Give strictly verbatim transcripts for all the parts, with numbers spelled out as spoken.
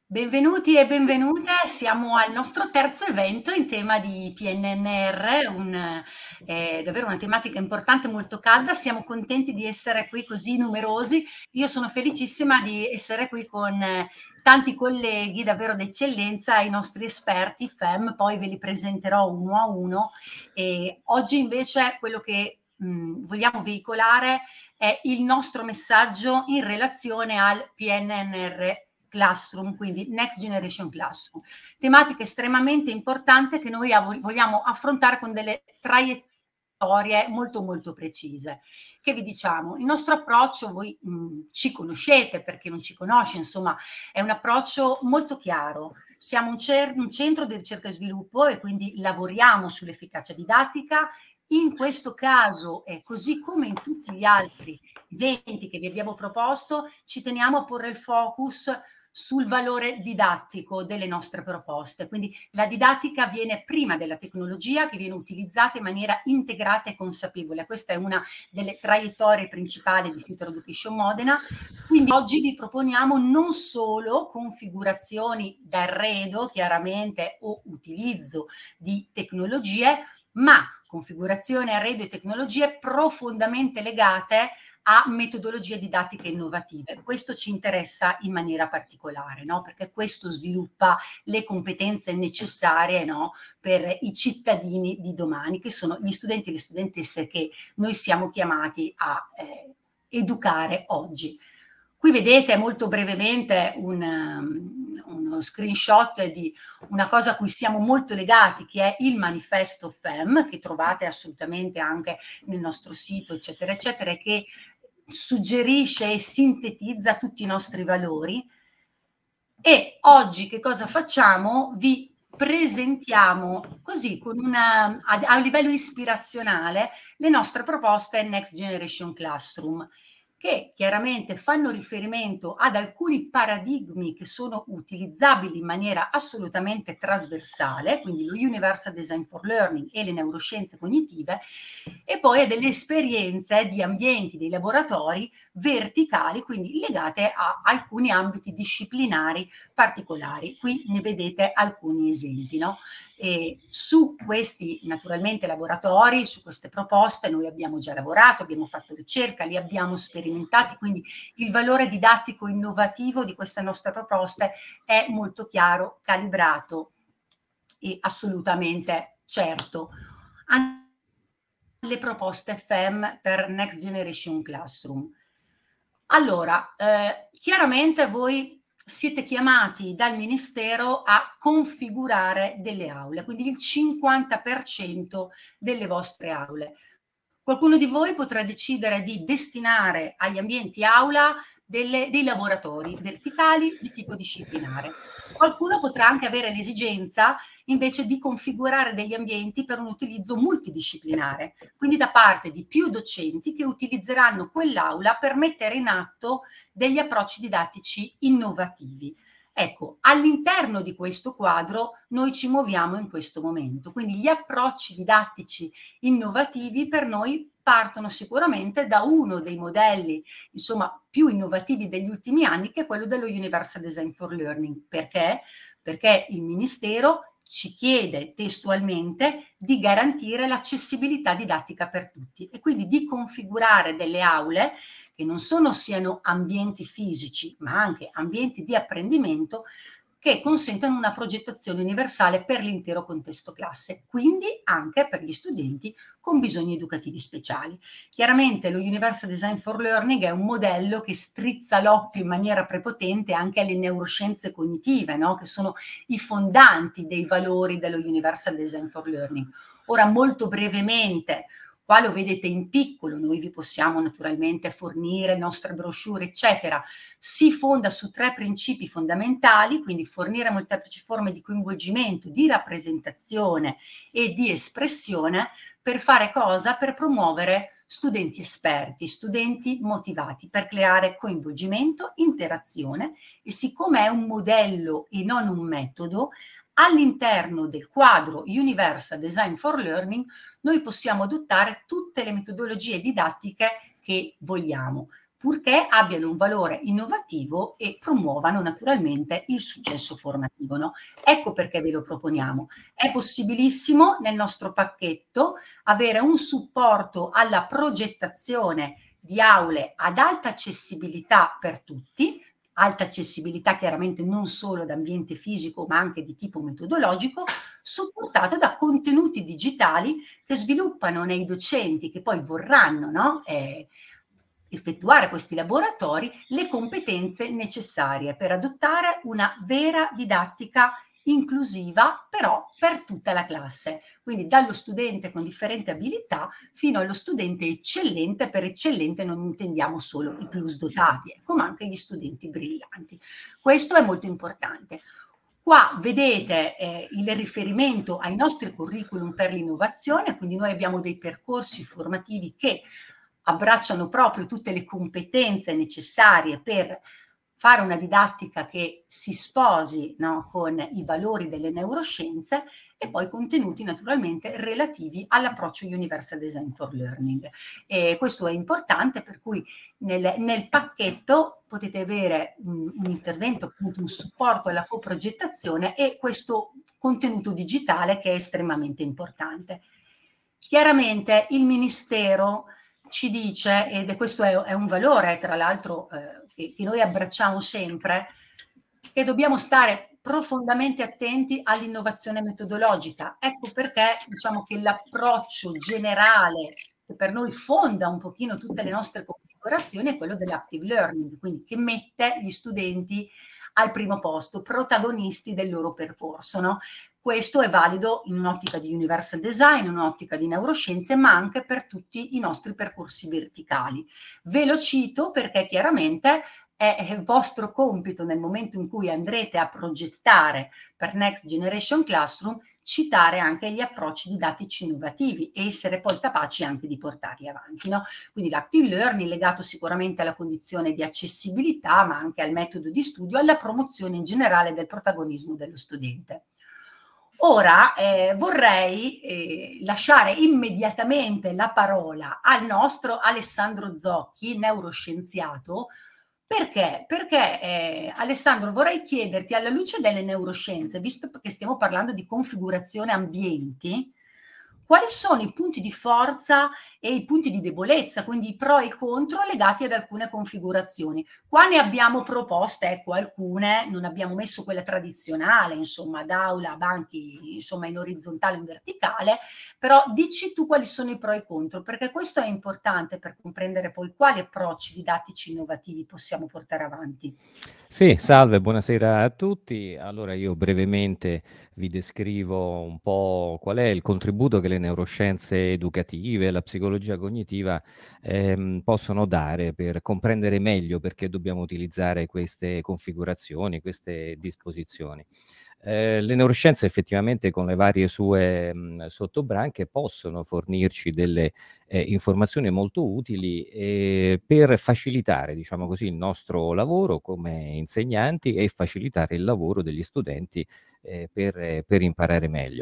Benvenuti e benvenute, siamo al nostro terzo evento in tema di P N N R, un, eh, davvero una tematica importante, molto calda. Siamo contenti di essere qui così numerosi. Io sono felicissima di essere qui con eh, tanti colleghi davvero d'eccellenza, i nostri esperti F E M, poi ve li presenterò uno a uno. E oggi invece quello che mh, vogliamo veicolare è il nostro messaggio in relazione al P N N R Classroom, quindi Next Generation Classroom. Tematica estremamente importante che noi vogliamo affrontare con delle traiettorie molto molto precise. Che vi diciamo? Il nostro approccio, voi mh, ci conoscete, per chi non ci conosce, insomma, è un approccio molto chiaro. Siamo un, un centro di ricerca e sviluppo e quindi lavoriamo sull'efficacia didattica. In questo caso, eh, così come in tutti gli altri eventi che vi abbiamo proposto, ci teniamo a porre il focus sul valore didattico delle nostre proposte. Quindi la didattica viene prima della tecnologia, che viene utilizzata in maniera integrata e consapevole. Questa è una delle traiettorie principali di Future Education Modena. Quindi oggi vi proponiamo non solo configurazioni d'arredo, chiaramente, o utilizzo di tecnologie, ma configurazione, arredo e tecnologie profondamente legate a metodologie didattiche innovative. Questo ci interessa in maniera particolare, no? Perché questo sviluppa le competenze necessarie, no? Per i cittadini di domani, che sono gli studenti e le studentesse che noi siamo chiamati a eh, educare oggi. Qui vedete molto brevemente un, um, uno screenshot di una cosa a cui siamo molto legati, che è il manifesto F E M, che trovate assolutamente anche nel nostro sito, eccetera, eccetera, e che suggerisce e sintetizza tutti i nostri valori. E oggi che cosa facciamo? Vi presentiamo così con una, a, a livello ispirazionale le nostre proposte Next Generation Classroom, che chiaramente fanno riferimento ad alcuni paradigmi che sono utilizzabili in maniera assolutamente trasversale, quindi lo Universal Design for Learning e le neuroscienze cognitive, e poi a delle esperienze di ambienti, dei laboratori verticali, quindi legate a alcuni ambiti disciplinari particolari. Qui ne vedete alcuni esempi, no? E su questi naturalmente laboratori, su queste proposte noi abbiamo già lavorato, abbiamo fatto ricerca, li abbiamo sperimentati, quindi il valore didattico innovativo di queste nostre proposte è molto chiaro, calibrato e assolutamente certo. Le proposte F E M per Next Generation Classroom. Allora, eh, chiaramente voi siete chiamati dal Ministero a configurare delle aule, quindi il cinquanta per cento delle vostre aule. Qualcuno di voi potrà decidere di destinare agli ambienti aula delle, dei laboratori verticali di tipo disciplinare. Qualcuno potrà anche avere l'esigenza invece di configurare degli ambienti per un utilizzo multidisciplinare, quindi da parte di più docenti che utilizzeranno quell'aula per mettere in atto degli approcci didattici innovativi. Ecco, all'interno di questo quadro noi ci muoviamo in questo momento, quindi gli approcci didattici innovativi per noi partono sicuramente da uno dei modelli, insomma, più innovativi degli ultimi anni, che è quello dello Universal Design for Learning. Perché? Perché il Ministero ci chiede testualmente di garantire l'accessibilità didattica per tutti e quindi di configurare delle aule che non solo siano ambienti fisici, ma anche ambienti di apprendimento che consentono una progettazione universale per l'intero contesto classe, quindi anche per gli studenti con bisogni educativi speciali. Chiaramente lo Universal Design for Learning è un modello che strizza l'occhio in maniera prepotente anche alle neuroscienze cognitive, no? Che sono i fondanti dei valori dello Universal Design for Learning. Ora, molto brevemente, qua lo vedete in piccolo, noi vi possiamo naturalmente fornire nostre brochure, eccetera. Si fonda su tre principi fondamentali, quindi fornire molteplici forme di coinvolgimento, di rappresentazione e di espressione. Per fare cosa? Per promuovere studenti esperti, studenti motivati, per creare coinvolgimento, interazione, e siccome è un modello e non un metodo, all'interno del quadro Universal Design for Learning noi possiamo adottare tutte le metodologie didattiche che vogliamo. purché abbiano un valore innovativo e promuovano naturalmente il successo formativo, no? Ecco perché ve lo proponiamo. È possibilissimo nel nostro pacchetto avere un supporto alla progettazione di aule ad alta accessibilità per tutti, alta accessibilità chiaramente non solo d'ambiente fisico ma anche di tipo metodologico, supportato da contenuti digitali che sviluppano nei docenti che poi vorranno, no, eh, effettuare questi laboratori, le competenze necessarie per adottare una vera didattica inclusiva, però per tutta la classe. Quindi dallo studente con differenti abilità fino allo studente eccellente. Per eccellente non intendiamo solo i plus dotati, ecco, ma anche gli studenti brillanti. Questo è molto importante. Qua vedete eh, il riferimento ai nostri curriculum per l'innovazione, quindi noi abbiamo dei percorsi formativi che abbracciano proprio tutte le competenze necessarie per fare una didattica che si sposi, no, con i valori delle neuroscienze, e poi contenuti naturalmente relativi all'approccio Universal Design for Learning. E questo è importante, per cui nel, nel pacchetto potete avere un, un intervento, appunto un supporto alla coprogettazione e questo contenuto digitale che è estremamente importante. Chiaramente il Ministero ci dice, ed questo è, è un valore tra l'altro eh, che, che noi abbracciamo sempre, che dobbiamo stare profondamente attenti all'innovazione metodologica. Ecco perché diciamo che l'approccio generale che per noi fonda un pochino tutte le nostre configurazioni è quello dell'active learning, quindi che mette gli studenti al primo posto, protagonisti del loro percorso, no? Questo è valido in un'ottica di universal design, in un'ottica di neuroscienze, ma anche per tutti i nostri percorsi verticali. Ve lo cito perché chiaramente è vostro compito nel momento in cui andrete a progettare per Next Generation Classroom citare anche gli approcci didattici innovativi e essere poi capaci anche di portarli avanti, no? Quindi l'active learning legato sicuramente alla condizione di accessibilità, ma anche al metodo di studio, alla promozione in generale del protagonismo dello studente. Ora eh, vorrei eh, lasciare immediatamente la parola al nostro Alessandro Zocchi, neuroscienziato. Perché? Perché eh, Alessandro, vorrei chiederti, alla luce delle neuroscienze, visto che stiamo parlando di configurazione ambienti, quali sono i punti di forza e i punti di debolezza, quindi i pro e i contro legati ad alcune configurazioni? Qua ne abbiamo proposte, ecco, alcune, non abbiamo messo quella tradizionale, insomma, d'aula, banchi, insomma, in orizzontale e in verticale, però dici tu quali sono i pro e i contro, perché questo è importante per comprendere poi quali approcci didattici innovativi possiamo portare avanti. Sì, salve, buonasera a tutti. Allora io brevemente vi descrivo un po' qual è il contributo che le neuroscienze educative e la psicologia cognitiva ehm, possono dare per comprendere meglio perché dobbiamo utilizzare queste configurazioni, queste disposizioni. Eh, le neuroscienze effettivamente con le varie sue mh, sottobranche possono fornirci delle eh, informazioni molto utili eh, per facilitare, diciamo così, il nostro lavoro come insegnanti e facilitare il lavoro degli studenti eh, per, per imparare meglio.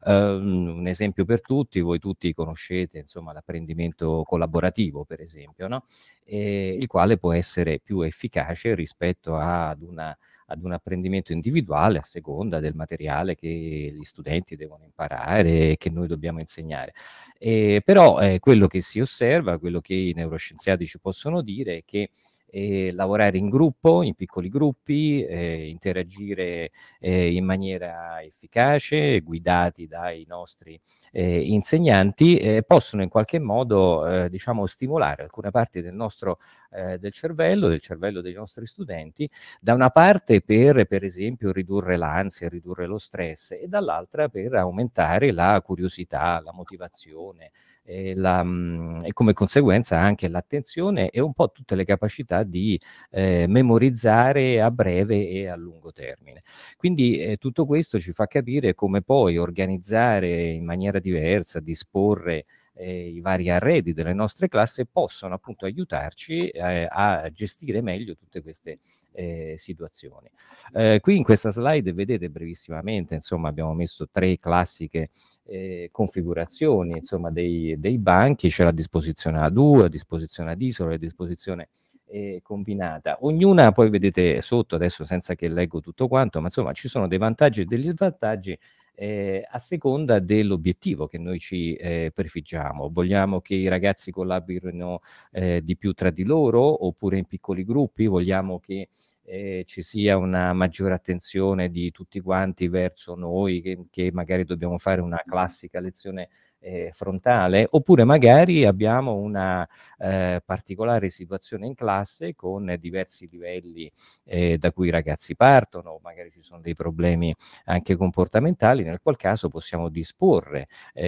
Um, un esempio per tutti, voi tutti conoscete insomma l'apprendimento collaborativo, per esempio, no? Eh, il quale può essere più efficace rispetto ad una ad un apprendimento individuale a seconda del materiale che gli studenti devono imparare e che noi dobbiamo insegnare. Eh, però eh, quello che si osserva, quello che i neuroscienziati ci possono dire è che eh, lavorare in gruppo, in piccoli gruppi, eh, interagire eh, in maniera efficace, guidati dai nostri eh, insegnanti, eh, possono in qualche modo eh, diciamo, stimolare alcune parti del nostro eh, del cervello, del cervello dei nostri studenti, da una parte per, per esempio, ridurre l'ansia, ridurre lo stress e dall'altra per aumentare la curiosità, la motivazione e, la, mh, e come conseguenza anche l'attenzione e un po' tutte le capacità di eh, memorizzare a breve e a lungo termine. Quindi eh, tutto questo ci fa capire come poi organizzare in maniera diversa, disporre eh, i vari arredi delle nostre classi possono appunto aiutarci eh, a gestire meglio tutte queste eh, situazioni. Eh, qui in questa slide vedete brevissimamente, insomma, abbiamo messo tre classiche eh, configurazioni, insomma, dei, dei banchi, c'è la disposizione A due, la disposizione ad isola, la disposizione eh, combinata. Ognuna, poi vedete sotto, adesso senza che leggo tutto quanto, ma insomma ci sono dei vantaggi e degli svantaggi eh, a seconda dell'obiettivo che noi ci eh, prefiggiamo. Vogliamo che i ragazzi collaborino eh, di più tra di loro oppure in piccoli gruppi? Vogliamo che eh, ci sia una maggiore attenzione di tutti quanti verso noi, che, che magari dobbiamo fare una classica lezione eh, frontale, oppure magari abbiamo una eh, particolare situazione in classe con diversi livelli eh, da cui i ragazzi partono, magari ci sono dei problemi anche comportamentali, nel qual caso possiamo disporre,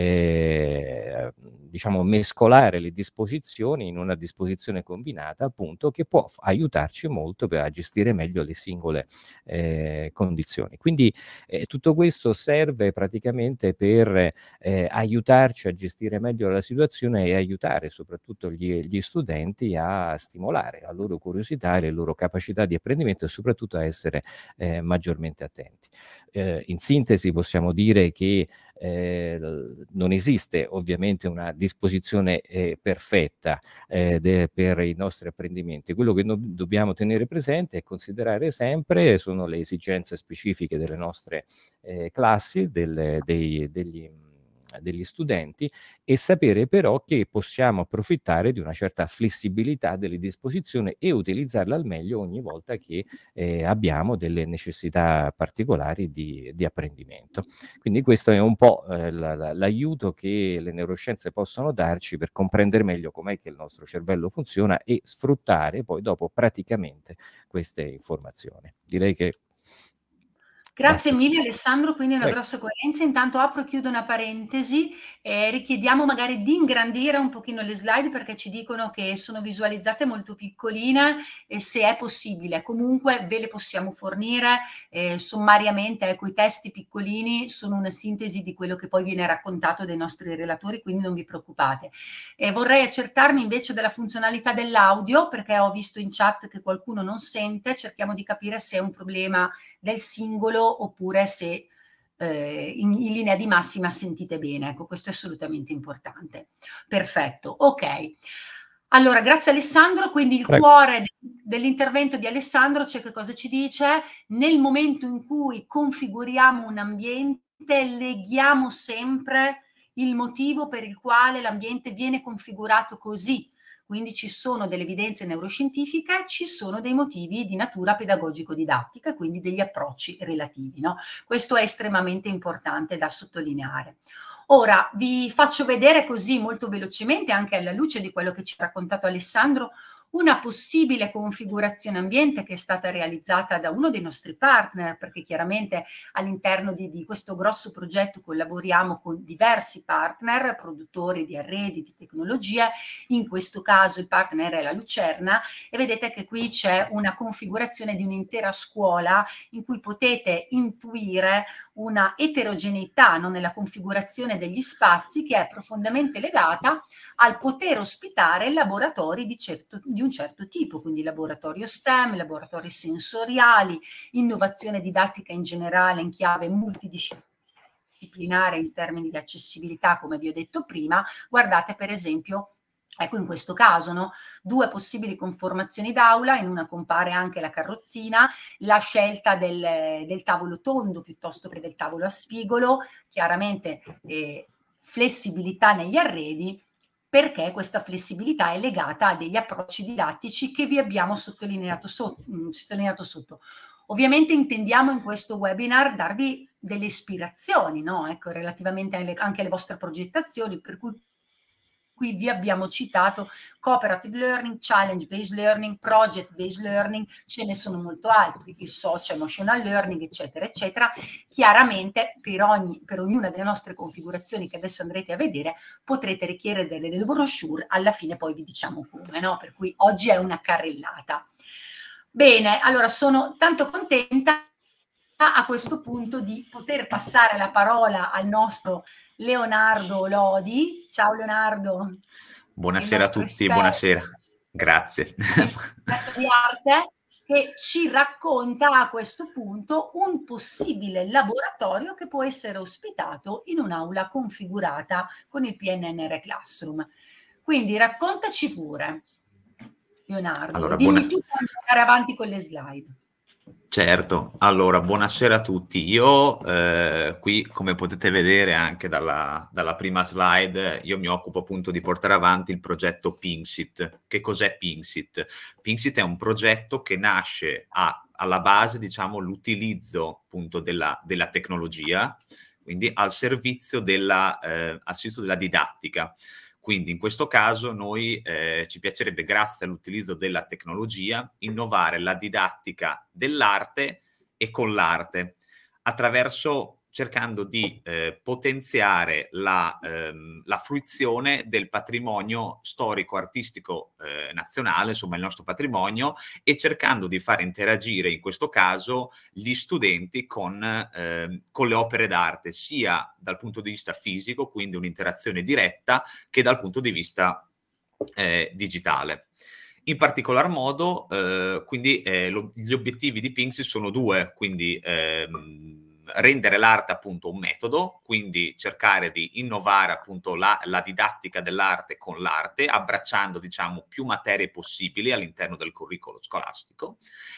eh, diciamo mescolare le disposizioni in una disposizione combinata, appunto, che può aiutarci molto per gestire meglio le singole eh, condizioni. Quindi eh, tutto questo serve praticamente per eh, aiutarci a gestire meglio la situazione e aiutare soprattutto gli, gli studenti a stimolare la loro curiosità e le loro capacità di apprendimento e soprattutto a essere eh, maggiormente attenti. Eh, in sintesi possiamo dire che eh, non esiste ovviamente una disposizione eh, perfetta eh, de, per i nostri apprendimenti. Quello che no, dobbiamo tenere presente e considerare sempre sono le esigenze specifiche delle nostre eh, classi, del, dei, degli degli studenti e sapere però che possiamo approfittare di una certa flessibilità delle disposizioni e utilizzarla al meglio ogni volta che eh, abbiamo delle necessità particolari di, di apprendimento. Quindi questo è un po' eh, l'aiuto che le neuroscienze possono darci per comprendere meglio com'è che il nostro cervello funziona e sfruttare poi dopo praticamente queste informazioni. Direi che Grazie basta. mille Alessandro, quindi una Prego. grossa coerenza. Intanto apro e chiudo una parentesi, eh, richiediamo magari di ingrandire un pochino le slide perché ci dicono che sono visualizzate molto piccoline e se è possibile comunque ve le possiamo fornire eh, sommariamente, ecco, i testi piccolini sono una sintesi di quello che poi viene raccontato dai nostri relatori, quindi non vi preoccupate. Eh, vorrei accertarmi invece della funzionalità dell'audio perché ho visto in chat che qualcuno non sente, cerchiamo di capire se è un problema del singolo oppure se eh, in, in linea di massima sentite bene. Ecco, questo è assolutamente importante. Perfetto, ok. Allora, grazie Alessandro, quindi il Prego. cuore de dell'intervento di Alessandro c'è che cosa ci dice? Nel momento in cui configuriamo un ambiente, leghiamo sempre il motivo per il quale l'ambiente viene configurato così. Quindi ci sono delle evidenze neuroscientifiche, ci sono dei motivi di natura pedagogico-didattica, quindi degli approcci relativi, no? Questo è estremamente importante da sottolineare. Ora vi faccio vedere così molto velocemente, anche alla luce di quello che ci ha raccontato Alessandro, una possibile configurazione ambiente che è stata realizzata da uno dei nostri partner, perché chiaramente all'interno di, di questo grosso progetto collaboriamo con diversi partner, produttori di arredi, di tecnologie, in questo caso il partner è la Lucerna e vedete che qui c'è una configurazione di un'intera scuola in cui potete intuire una eterogeneità, no, nella configurazione degli spazi che è profondamente legata al poter ospitare laboratori di, certo, di un certo tipo, quindi laboratorio STEM, laboratori sensoriali, innovazione didattica in generale in chiave multidisciplinare in termini di accessibilità, come vi ho detto prima. Guardate per esempio, ecco in questo caso, no? Due possibili conformazioni d'aula, in una compare anche la carrozzina, la scelta del, del tavolo tondo piuttosto che del tavolo a spigolo, chiaramente eh, flessibilità negli arredi, perché questa flessibilità è legata a degli approcci didattici che vi abbiamo sottolineato sotto. Sottolineato sotto. Ovviamente intendiamo in questo webinar darvi delle ispirazioni, no? Ecco, relativamente alle, anche alle vostre progettazioni, per cui qui vi abbiamo citato cooperative learning, challenge based learning, project based learning, ce ne sono molto altri, il social emotional learning, eccetera, eccetera. Chiaramente per, ogni, per ognuna delle nostre configurazioni che adesso andrete a vedere potrete richiedere delle, delle brochure, alla fine poi vi diciamo come, no? Per cui oggi è una carrellata. Bene, allora sono tanto contenta a questo punto di poter passare la parola al nostro Leonardo Lodi. Ciao Leonardo. Buonasera a tutti, esperto, buonasera. Grazie. Di arte che ci racconta a questo punto un possibile laboratorio che può essere ospitato in un'aula configurata con il P N N R Classroom. Quindi raccontaci pure. Leonardo. Allora, Dimmi buonas- tu come andare avanti con le slide. Certo, allora buonasera a tutti. Io eh, qui, come potete vedere anche dalla, dalla prima slide, io mi occupo appunto di portare avanti il progetto Pinksit. Che cos'è Pinksit? Pinksit è un progetto che nasce a, alla base, diciamo, l'utilizzo appunto della, della tecnologia, quindi al servizio della, eh, al servizio della didattica. Quindi in questo caso noi eh, ci piacerebbe, grazie all'utilizzo della tecnologia, innovare la didattica dell'arte e con l'arte, attraverso cercando di eh, potenziare la, ehm, la fruizione del patrimonio storico-artistico eh, nazionale, insomma il nostro patrimonio, e cercando di far interagire in questo caso gli studenti con, eh, con le opere d'arte, sia dal punto di vista fisico, quindi un'interazione diretta, che dal punto di vista eh, digitale. In particolar modo, eh, quindi eh, lo, gli obiettivi di Pinksit sono due, quindi ehm, rendere l'arte appunto un metodo, quindi cercare di innovare appunto la, la didattica dell'arte con l'arte, abbracciando diciamo più materie possibili all'interno del curriculum scolastico,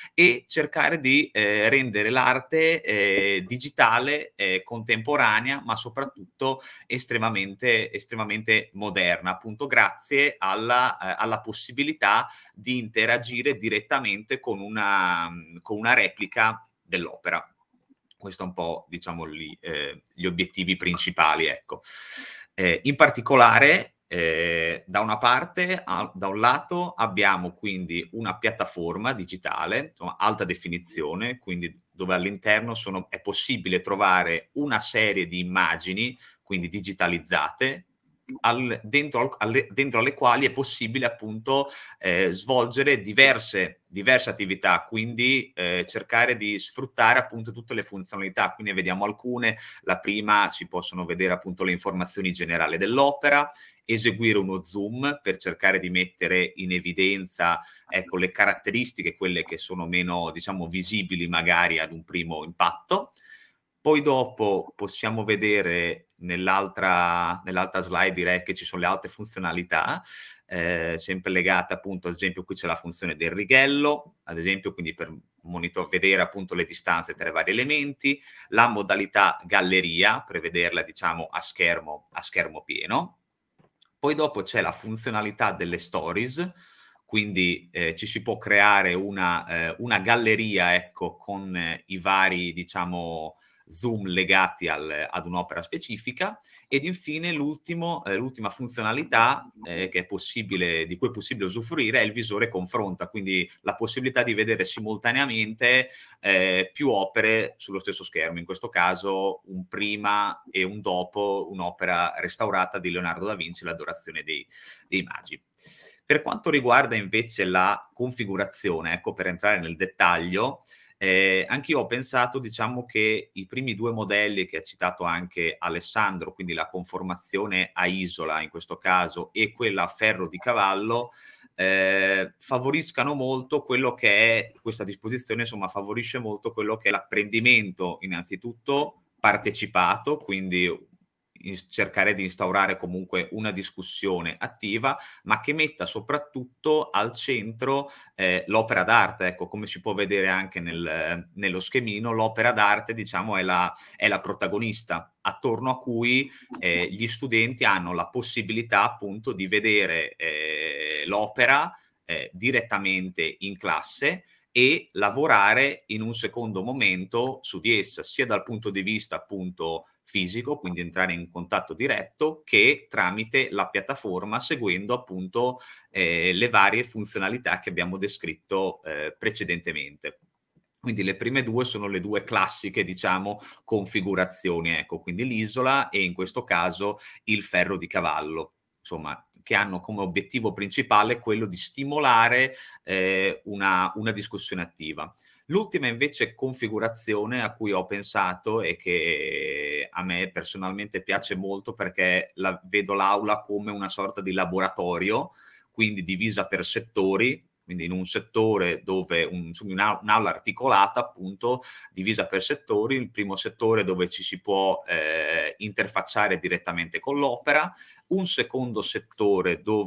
e cercare di eh, rendere l'arte eh, digitale, eh, contemporanea, ma soprattutto estremamente, estremamente moderna, appunto grazie alla, eh, alla possibilità di interagire direttamente con una, con una replica dell'opera. Questo è un po', diciamo, gli, eh, gli obiettivi principali, ecco. Eh, in particolare, eh, da una parte, a, da un lato, abbiamo quindi una piattaforma digitale, insomma, alta definizione, quindi dove all'interno sono, è possibile trovare una serie di immagini, quindi digitalizzate, al, dentro, alle, dentro alle quali è possibile appunto eh, svolgere diverse, diverse attività, quindi eh, cercare di sfruttare appunto tutte le funzionalità. Quindi ne vediamo alcune. La prima, si possono vedere appunto le informazioni generali dell'opera, eseguire uno zoom per cercare di mettere in evidenza, ecco, le caratteristiche, quelle che sono meno, diciamo, visibili magari ad un primo impatto. Poi dopo possiamo vedere nell'altra, nell'altra slide, direi che ci sono le altre funzionalità, eh, sempre legate appunto, ad esempio qui c'è la funzione del righello, ad esempio, quindi per monitor vedere appunto le distanze tra i vari elementi, la modalità galleria, per vederla diciamo a schermo, a schermo pieno. Poi dopo c'è la funzionalità delle stories, quindi eh, ci si può creare una, eh, una galleria, ecco, con eh, i vari, diciamo, zoom legati al, ad un'opera specifica. Ed infine l'ultimo, eh, l'ultima funzionalità eh, che è possibile, di cui è possibile usufruire, è il visore confronta, quindi la possibilità di vedere simultaneamente eh, più opere sullo stesso schermo, in questo caso un prima e un dopo un'opera restaurata di Leonardo da Vinci, l'Adorazione dei, dei Magi. Per quanto riguarda invece la configurazione, ecco, per entrare nel dettaglio, Eh, anch'io ho pensato, diciamo, che i primi due modelli che ha citato anche Alessandro, quindi la conformazione a isola in questo caso e quella a ferro di cavallo, eh, favoriscano molto quello che è questa disposizione, insomma, favorisce molto quello che è l'apprendimento innanzitutto partecipato, quindi cercare di instaurare comunque una discussione attiva, ma che metta soprattutto al centro eh, l'opera d'arte. Ecco, come si può vedere anche nel, nello schemino, l'opera d'arte, diciamo, è la, è la protagonista, attorno a cui eh, gli studenti hanno la possibilità appunto di vedere eh, l'opera eh, direttamente in classe e lavorare in un secondo momento su di essa, sia dal punto di vista appunto fisico, quindi entrare in contatto diretto, che tramite la piattaforma, seguendo appunto eh, le varie funzionalità che abbiamo descritto eh, precedentemente. Quindi le prime due sono le due classiche, diciamo, configurazioni, ecco, quindi l'isola e in questo caso il ferro di cavallo, insomma, che hanno come obiettivo principale quello di stimolare eh, una, una discussione attiva. L'ultima invece configurazione a cui ho pensato e che a me personalmente piace molto, perché la, vedo l'aula come una sorta di laboratorio, quindi divisa per settori, quindi in un settore dove un, un'aula articolata appunto divisa per settori, il primo settore dove ci si può eh, interfacciare direttamente con l'opera, un secondo settore dove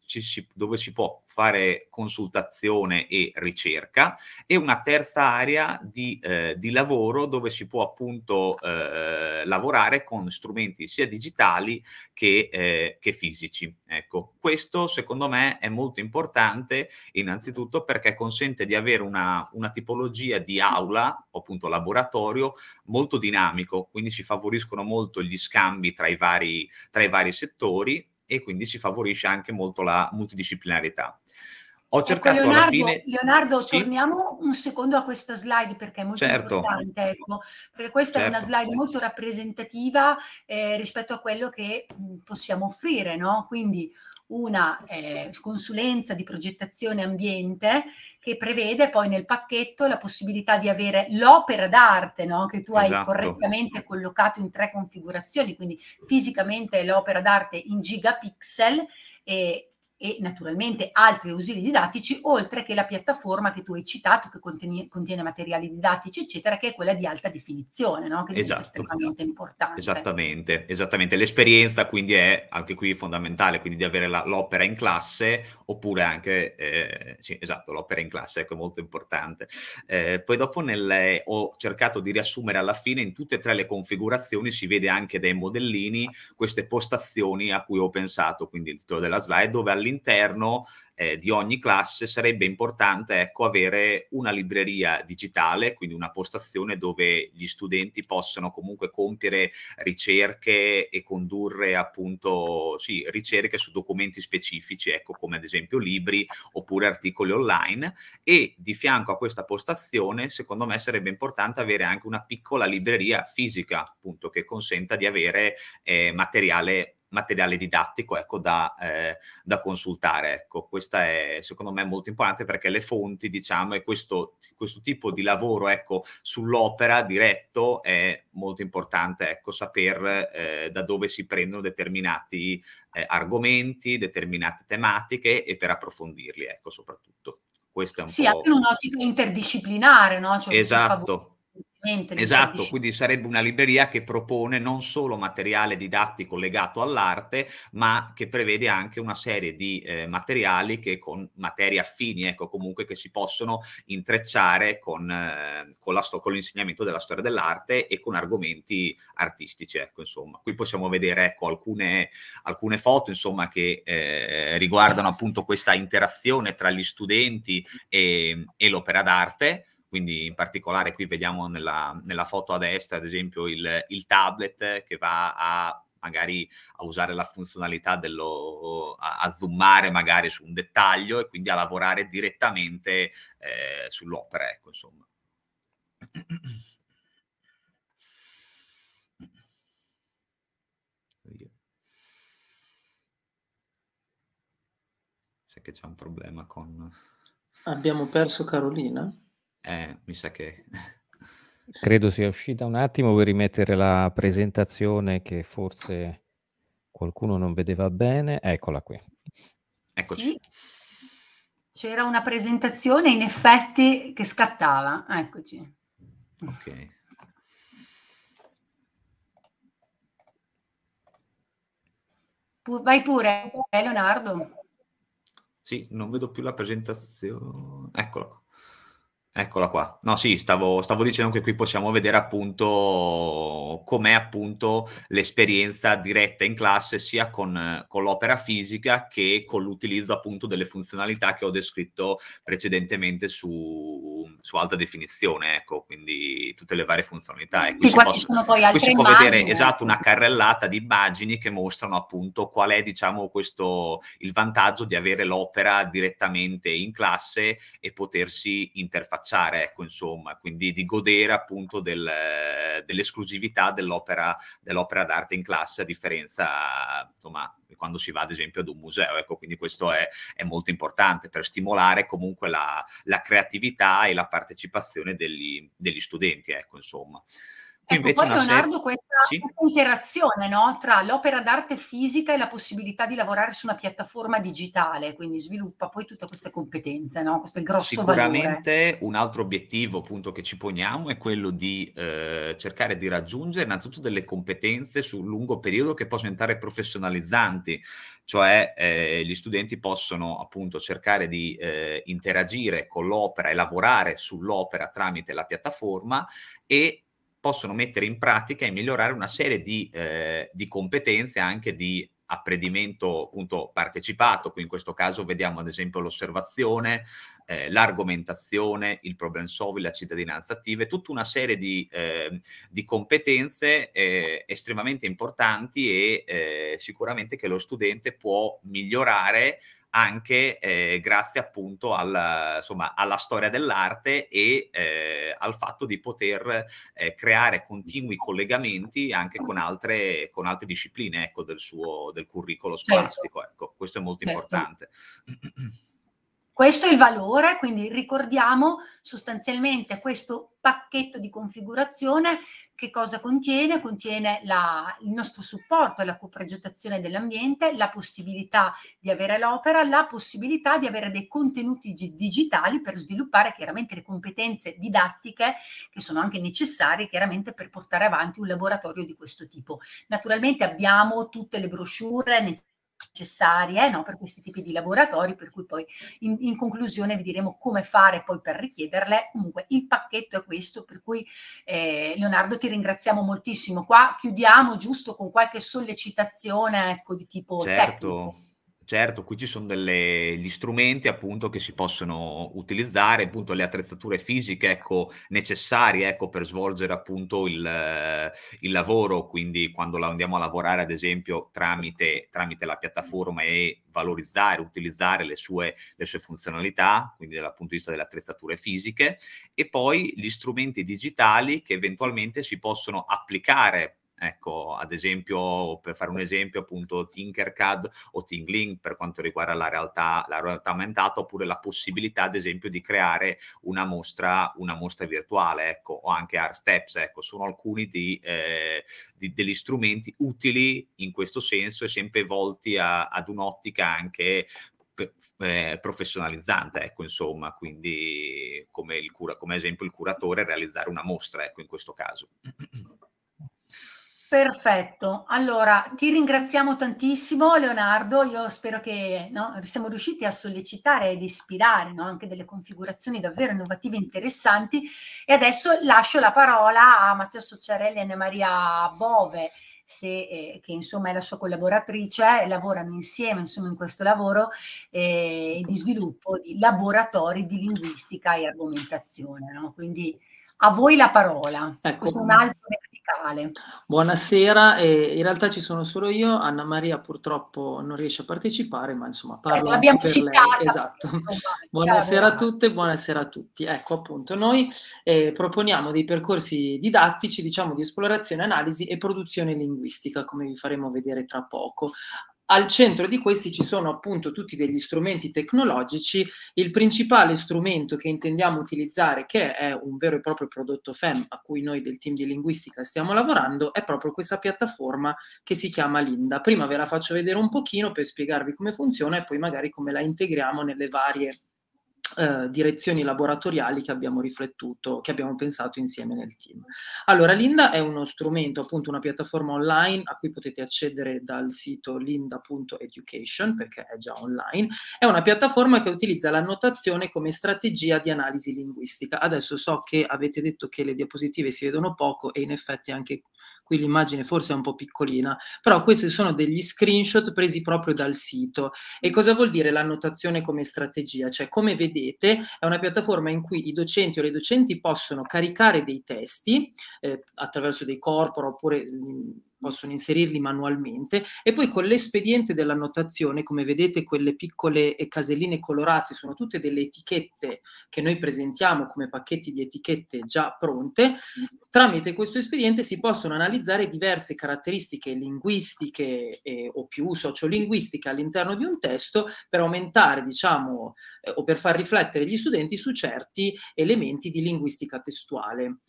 ci si, dove si può fare consultazione e ricerca, e una terza area di, eh, di lavoro dove si può appunto eh, lavorare con strumenti sia digitali che, eh, che fisici. Ecco, questo secondo me è molto importante, innanzitutto perché consente di avere una, una tipologia di aula, o appunto laboratorio, molto dinamico, quindi si favoriscono molto gli scambi tra i vari, tra i vari settori, e quindi si favorisce anche molto la multidisciplinarità. Ho cercato ecco, Leonardo, alla fine... Leonardo Sì? torniamo un secondo a questa slide perché è molto Certo. importante, ecco, perché questa Certo. è una slide molto rappresentativa eh, rispetto a quello che mh, possiamo offrire, no? Quindi una eh, consulenza di progettazione ambiente che prevede poi nel pacchetto la possibilità di avere l'opera d'arte, no? Che tu hai Esatto. correttamente collocato in tre configurazioni, quindi fisicamente l'opera d'arte in gigapixel e e naturalmente altri ausili didattici, oltre che la piattaforma che tu hai citato, che contiene, contiene materiali didattici, eccetera, che è quella di alta definizione, no? Che diventa Esatto. estremamente importante. Esattamente, esattamente. L'esperienza quindi è anche qui fondamentale, quindi di avere l'opera in classe, oppure anche, eh, sì, esatto, l'opera in classe, ecco, è molto importante. Eh, poi dopo nel, ho cercato di riassumere alla fine in tutte e tre le configurazioni, si vede anche dai modellini, queste postazioni a cui ho pensato, quindi il titolo della slide, dove all'interno Eh, di ogni classe sarebbe importante, ecco, avere una libreria digitale, quindi una postazione dove gli studenti possano comunque compiere ricerche e condurre appunto sì, ricerche su documenti specifici, ecco, come ad esempio libri oppure articoli online, e di fianco a questa postazione secondo me sarebbe importante avere anche una piccola libreria fisica, appunto, che consenta di avere eh, materiale materiale didattico, ecco, da, eh, da consultare. Ecco, questa è secondo me molto importante, perché le fonti, diciamo, e questo, questo tipo di lavoro, ecco, sull'opera diretto è molto importante, ecco, saper eh, da dove si prendono determinati eh, argomenti, determinate tematiche, e per approfondirli, ecco, soprattutto. Questo è un sì, po'... anche in un'ottica interdisciplinare, no? Cioè, esatto. Esatto, quindi sarebbe una libreria che propone non solo materiale didattico legato all'arte, ma che prevede anche una serie di eh, materiali che con materie affini, ecco, comunque che si possono intrecciare con, eh, con, la con l'insegnamento della storia dell'arte e con argomenti artistici, ecco, insomma. Qui possiamo vedere, ecco, alcune, alcune foto, insomma, che eh, riguardano appunto questa interazione tra gli studenti e, e l'opera d'arte. Quindi in particolare qui vediamo nella, nella foto a destra, ad esempio, il, il tablet che va a magari a usare la funzionalità dello, a, a zoomare magari su un dettaglio e quindi a lavorare direttamente eh, sull'opera, ecco, insomma. Sai che c'è un problema con... Abbiamo perso Carolina? Eh, mi sa che... Credo sia uscita un attimo per rimettere la presentazione, che forse qualcuno non vedeva bene. Eccola qui. Eccoci. Sì. C'era una presentazione in effetti che scattava. Eccoci. Ok. Vai pure, Leonardo. Sì, non vedo più la presentazione. Eccola qua. Eccola qua. No, sì, stavo, stavo dicendo che qui possiamo vedere appunto com'è appunto l'esperienza diretta in classe, sia con, con l'opera fisica che con l'utilizzo appunto delle funzionalità che ho descritto precedentemente su, su alta definizione, ecco, quindi tutte le varie funzionalità. E qui sì, si, qua posso, ci sono poi altre qui si può immagini, vedere, esatto, ecco, una carrellata di immagini che mostrano appunto qual è, diciamo, questo, il vantaggio di avere l'opera direttamente in classe e potersi interfacciare, ecco, insomma, quindi di godere appunto del, dell'esclusività dell'opera dell'opera d'arte in classe, a differenza, insomma, di quando si va ad esempio ad un museo, ecco, quindi questo è, è molto importante per stimolare comunque la, la creatività e la partecipazione degli, degli studenti, ecco, insomma. Ecco, poi Leonardo, questa, sì? questa interazione, no, tra l'opera d'arte fisica e la possibilità di lavorare su una piattaforma digitale, quindi sviluppa poi tutte queste competenze, no? Questo è il grosso Sicuramente valore. Un altro obiettivo appunto che ci poniamo è quello di eh, cercare di raggiungere innanzitutto delle competenze sul lungo periodo che possono diventare professionalizzanti, cioè eh, gli studenti possono appunto cercare di eh, interagire con l'opera e lavorare sull'opera tramite la piattaforma e possono mettere in pratica e migliorare una serie di, eh, di competenze anche di apprendimento appunto partecipato. Qui in questo caso vediamo ad esempio l'osservazione, eh, l'argomentazione, il problem solving, la cittadinanza attiva, tutta una serie di, eh, di competenze eh, estremamente importanti e eh, sicuramente che lo studente può migliorare anche eh, grazie appunto alla, insomma, alla storia dell'arte e eh, al fatto di poter eh, creare continui collegamenti anche con altre, con altre discipline, ecco, del suo del curriculum scolastico. Certo. Ecco, questo è molto certo. importante. Questo è il valore, quindi ricordiamo sostanzialmente questo pacchetto di configurazione. Che cosa contiene? Contiene la, il nostro supporto alla coprogettazione dell'ambiente, la possibilità di avere l'opera, la possibilità di avere dei contenuti digitali per sviluppare chiaramente le competenze didattiche che sono anche necessarie chiaramente per portare avanti un laboratorio di questo tipo. Naturalmente abbiamo tutte le brochure necessarie, no, per questi tipi di laboratori, per cui poi in, in conclusione vi diremo come fare poi per richiederle. Comunque il pacchetto è questo, per cui eh, Leonardo ti ringraziamo moltissimo. Qua chiudiamo giusto con qualche sollecitazione, ecco, di tipo certo. tecnico. Certo, qui ci sono delle, gli strumenti appunto che si possono utilizzare, appunto le attrezzature fisiche, ecco, necessarie, ecco, per svolgere appunto il, il lavoro, quindi quando andiamo a lavorare ad esempio tramite, tramite la piattaforma e valorizzare, utilizzare le sue, le sue funzionalità, quindi dal punto di vista delle attrezzature fisiche, e poi gli strumenti digitali che eventualmente si possono applicare. Ecco, ad esempio, per fare un esempio, appunto Tinkercad o Tingling per quanto riguarda la realtà, la realtà aumentata, oppure la possibilità, ad esempio, di creare una mostra, una mostra virtuale, ecco, o anche ArtSteps, ecco, sono alcuni di, eh, di, degli strumenti utili in questo senso e sempre volti a, ad un'ottica anche Eh, professionalizzante, ecco, insomma, quindi come, il cura, come esempio il curatore realizzare una mostra, ecco, in questo caso. Perfetto, allora ti ringraziamo tantissimo Leonardo, io spero che no, siamo riusciti a sollecitare ed ispirare, no, anche delle configurazioni davvero innovative e interessanti, e adesso lascio la parola a Matteo Socciarelli e Anna Maria Bove, se, eh, che insomma è la sua collaboratrice, lavorano insieme insomma in questo lavoro eh, di sviluppo di laboratori di linguistica e argomentazione, no? Quindi a voi la parola, ecco, questo è un altro verticale. Buonasera, eh, in realtà ci sono solo io, Anna Maria purtroppo non riesce a partecipare, ma insomma parlo eh, anche per citata, lei. Esatto. Buonasera a tutte, buonasera a tutti. Ecco, appunto, noi eh, proponiamo dei percorsi didattici, diciamo, di esplorazione, analisi e produzione linguistica, come vi faremo vedere tra poco. Al centro di questi ci sono appunto tutti degli strumenti tecnologici. Il principale strumento che intendiamo utilizzare, che è un vero e proprio prodotto F E M a cui noi del team di linguistica stiamo lavorando, è proprio questa piattaforma che si chiama Linda. Prima ve la faccio vedere un pochino per spiegarvi come funziona e poi magari come la integriamo nelle varie Uh, direzioni laboratoriali che abbiamo riflettuto, che abbiamo pensato insieme nel team. Allora, Linda è uno strumento, appunto una piattaforma online a cui potete accedere dal sito linda punto education, perché è già online. È una piattaforma che utilizza l'annotazione come strategia di analisi linguistica. Adesso so che avete detto che le diapositive si vedono poco e in effetti anche qui l'immagine forse è un po' piccolina, però questi sono degli screenshot presi proprio dal sito. E cosa vuol dire l'annotazione come strategia? Cioè, come vedete, è una piattaforma in cui i docenti o le docenti possono caricare dei testi eh, attraverso dei corpora oppure mh, possono inserirli manualmente e poi con l'espediente dell'annotazione, come vedete quelle piccole caselline colorate sono tutte delle etichette che noi presentiamo come pacchetti di etichette già pronte. Tramite questo espediente si possono analizzare diverse caratteristiche linguistiche eh, o più sociolinguistiche all'interno di un testo per aumentare, diciamo, eh, o per far riflettere gli studenti su certi elementi di linguistica testuale.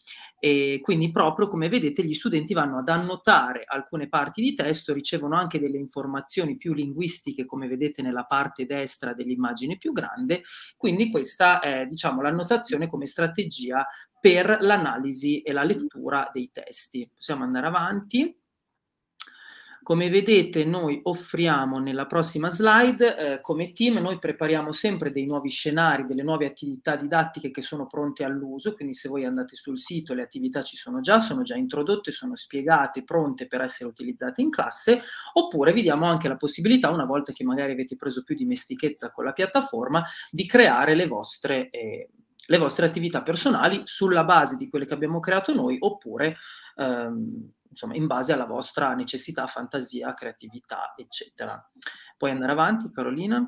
E quindi proprio come vedete gli studenti vanno ad annotare alcune parti di testo, ricevono anche delle informazioni più linguistiche come vedete nella parte destra dell'immagine più grande, quindi questa è, diciamo, l'annotazione come strategia per l'analisi e la lettura dei testi. Possiamo andare avanti. Come vedete noi offriamo nella prossima slide, eh, come team, noi prepariamo sempre dei nuovi scenari, delle nuove attività didattiche che sono pronte all'uso, quindi se voi andate sul sito le attività ci sono già, sono già introdotte, sono spiegate, pronte per essere utilizzate in classe, oppure vi diamo anche la possibilità, una volta che magari avete preso più dimestichezza con la piattaforma, di creare le vostre, eh, le vostre attività personali sulla base di quelle che abbiamo creato noi, oppure ehm, insomma, in base alla vostra necessità, fantasia, creatività, eccetera. Puoi andare avanti, Carolina?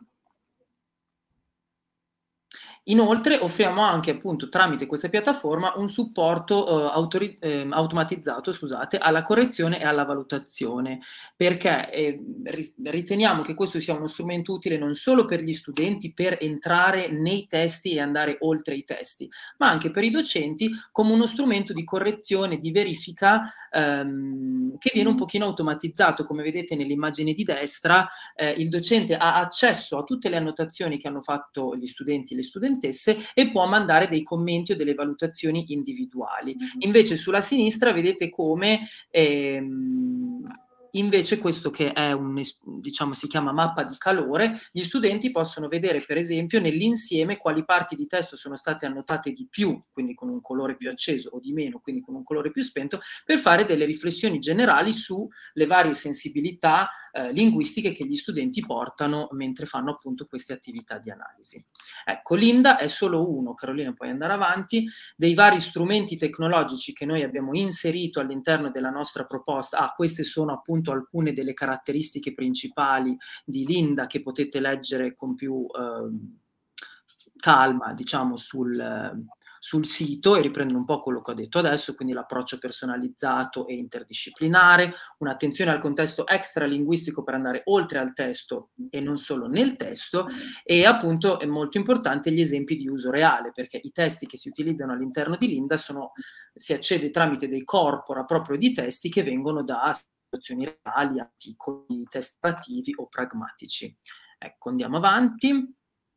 Inoltre offriamo anche appunto tramite questa piattaforma un supporto eh, autori- eh, automatizzato, scusate, alla correzione e alla valutazione, perché eh, riteniamo che questo sia uno strumento utile non solo per gli studenti per entrare nei testi e andare oltre i testi, ma anche per i docenti come uno strumento di correzione, di verifica ehm, che viene un pochino automatizzato. Come vedete nell'immagine di destra, eh, il docente ha accesso a tutte le annotazioni che hanno fatto gli studenti e le studentesse e può mandare dei commenti o delle valutazioni individuali. Invece sulla sinistra vedete come ehm, invece questo che è un, diciamo, si chiama mappa di calore, gli studenti possono vedere per esempio nell'insieme quali parti di testo sono state annotate di più, quindi con un colore più acceso, o di meno, quindi con un colore più spento, per fare delle riflessioni generali sulle varie sensibilità eh, linguistiche che gli studenti portano mentre fanno appunto queste attività di analisi. Ecco, Linda è solo uno, Carolina puoi andare avanti, dei vari strumenti tecnologici che noi abbiamo inserito all'interno della nostra proposta. Ah, queste sono appunto alcune delle caratteristiche principali di Linda che potete leggere con più eh, calma, diciamo, sul, eh, sul sito, e riprendere un po' quello che ho detto adesso, quindi l'approccio personalizzato e interdisciplinare, un'attenzione al contesto extralinguistico per andare oltre al testo e non solo nel testo, e appunto è molto importante gli esempi di uso reale, perché i testi che si utilizzano all'interno di Linda sono, si accede tramite dei corpora proprio di testi che vengono da situazioni reali, articoli, testi narrativi o pragmatici. Ecco, andiamo avanti.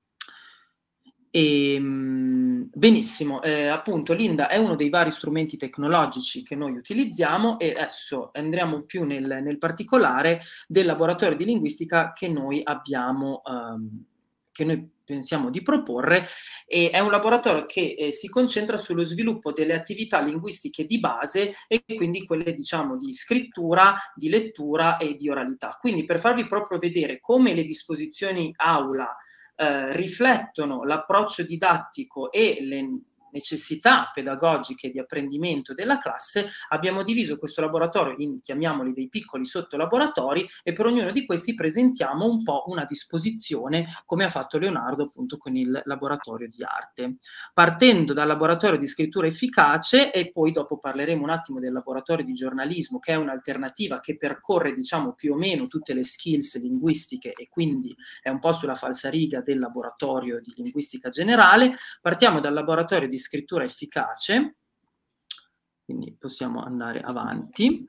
E, benissimo, eh, appunto Linda è uno dei vari strumenti tecnologici che noi utilizziamo, e adesso andremo più nel, nel particolare del laboratorio di linguistica che noi abbiamo, ehm, che noi pensiamo di proporre, e è un laboratorio che eh, si concentra sullo sviluppo delle attività linguistiche di base e quindi quelle diciamo di scrittura, di lettura e di oralità. Quindi per farvi proprio vedere come le disposizioni aula Eh, riflettono l'approccio didattico e le necessità pedagogiche di apprendimento della classe, abbiamo diviso questo laboratorio in, chiamiamoli, dei piccoli sottolaboratori, e per ognuno di questi presentiamo un po' una disposizione, come ha fatto Leonardo appunto con il laboratorio di arte. Partendo dal laboratorio di scrittura efficace, e poi dopo parleremo un attimo del laboratorio di giornalismo, che è un'alternativa che percorre diciamo più o meno tutte le skills linguistiche e quindi è un po' sulla falsariga del laboratorio di linguistica generale. Partiamo dal laboratorio di scrittura efficace, quindi possiamo andare avanti,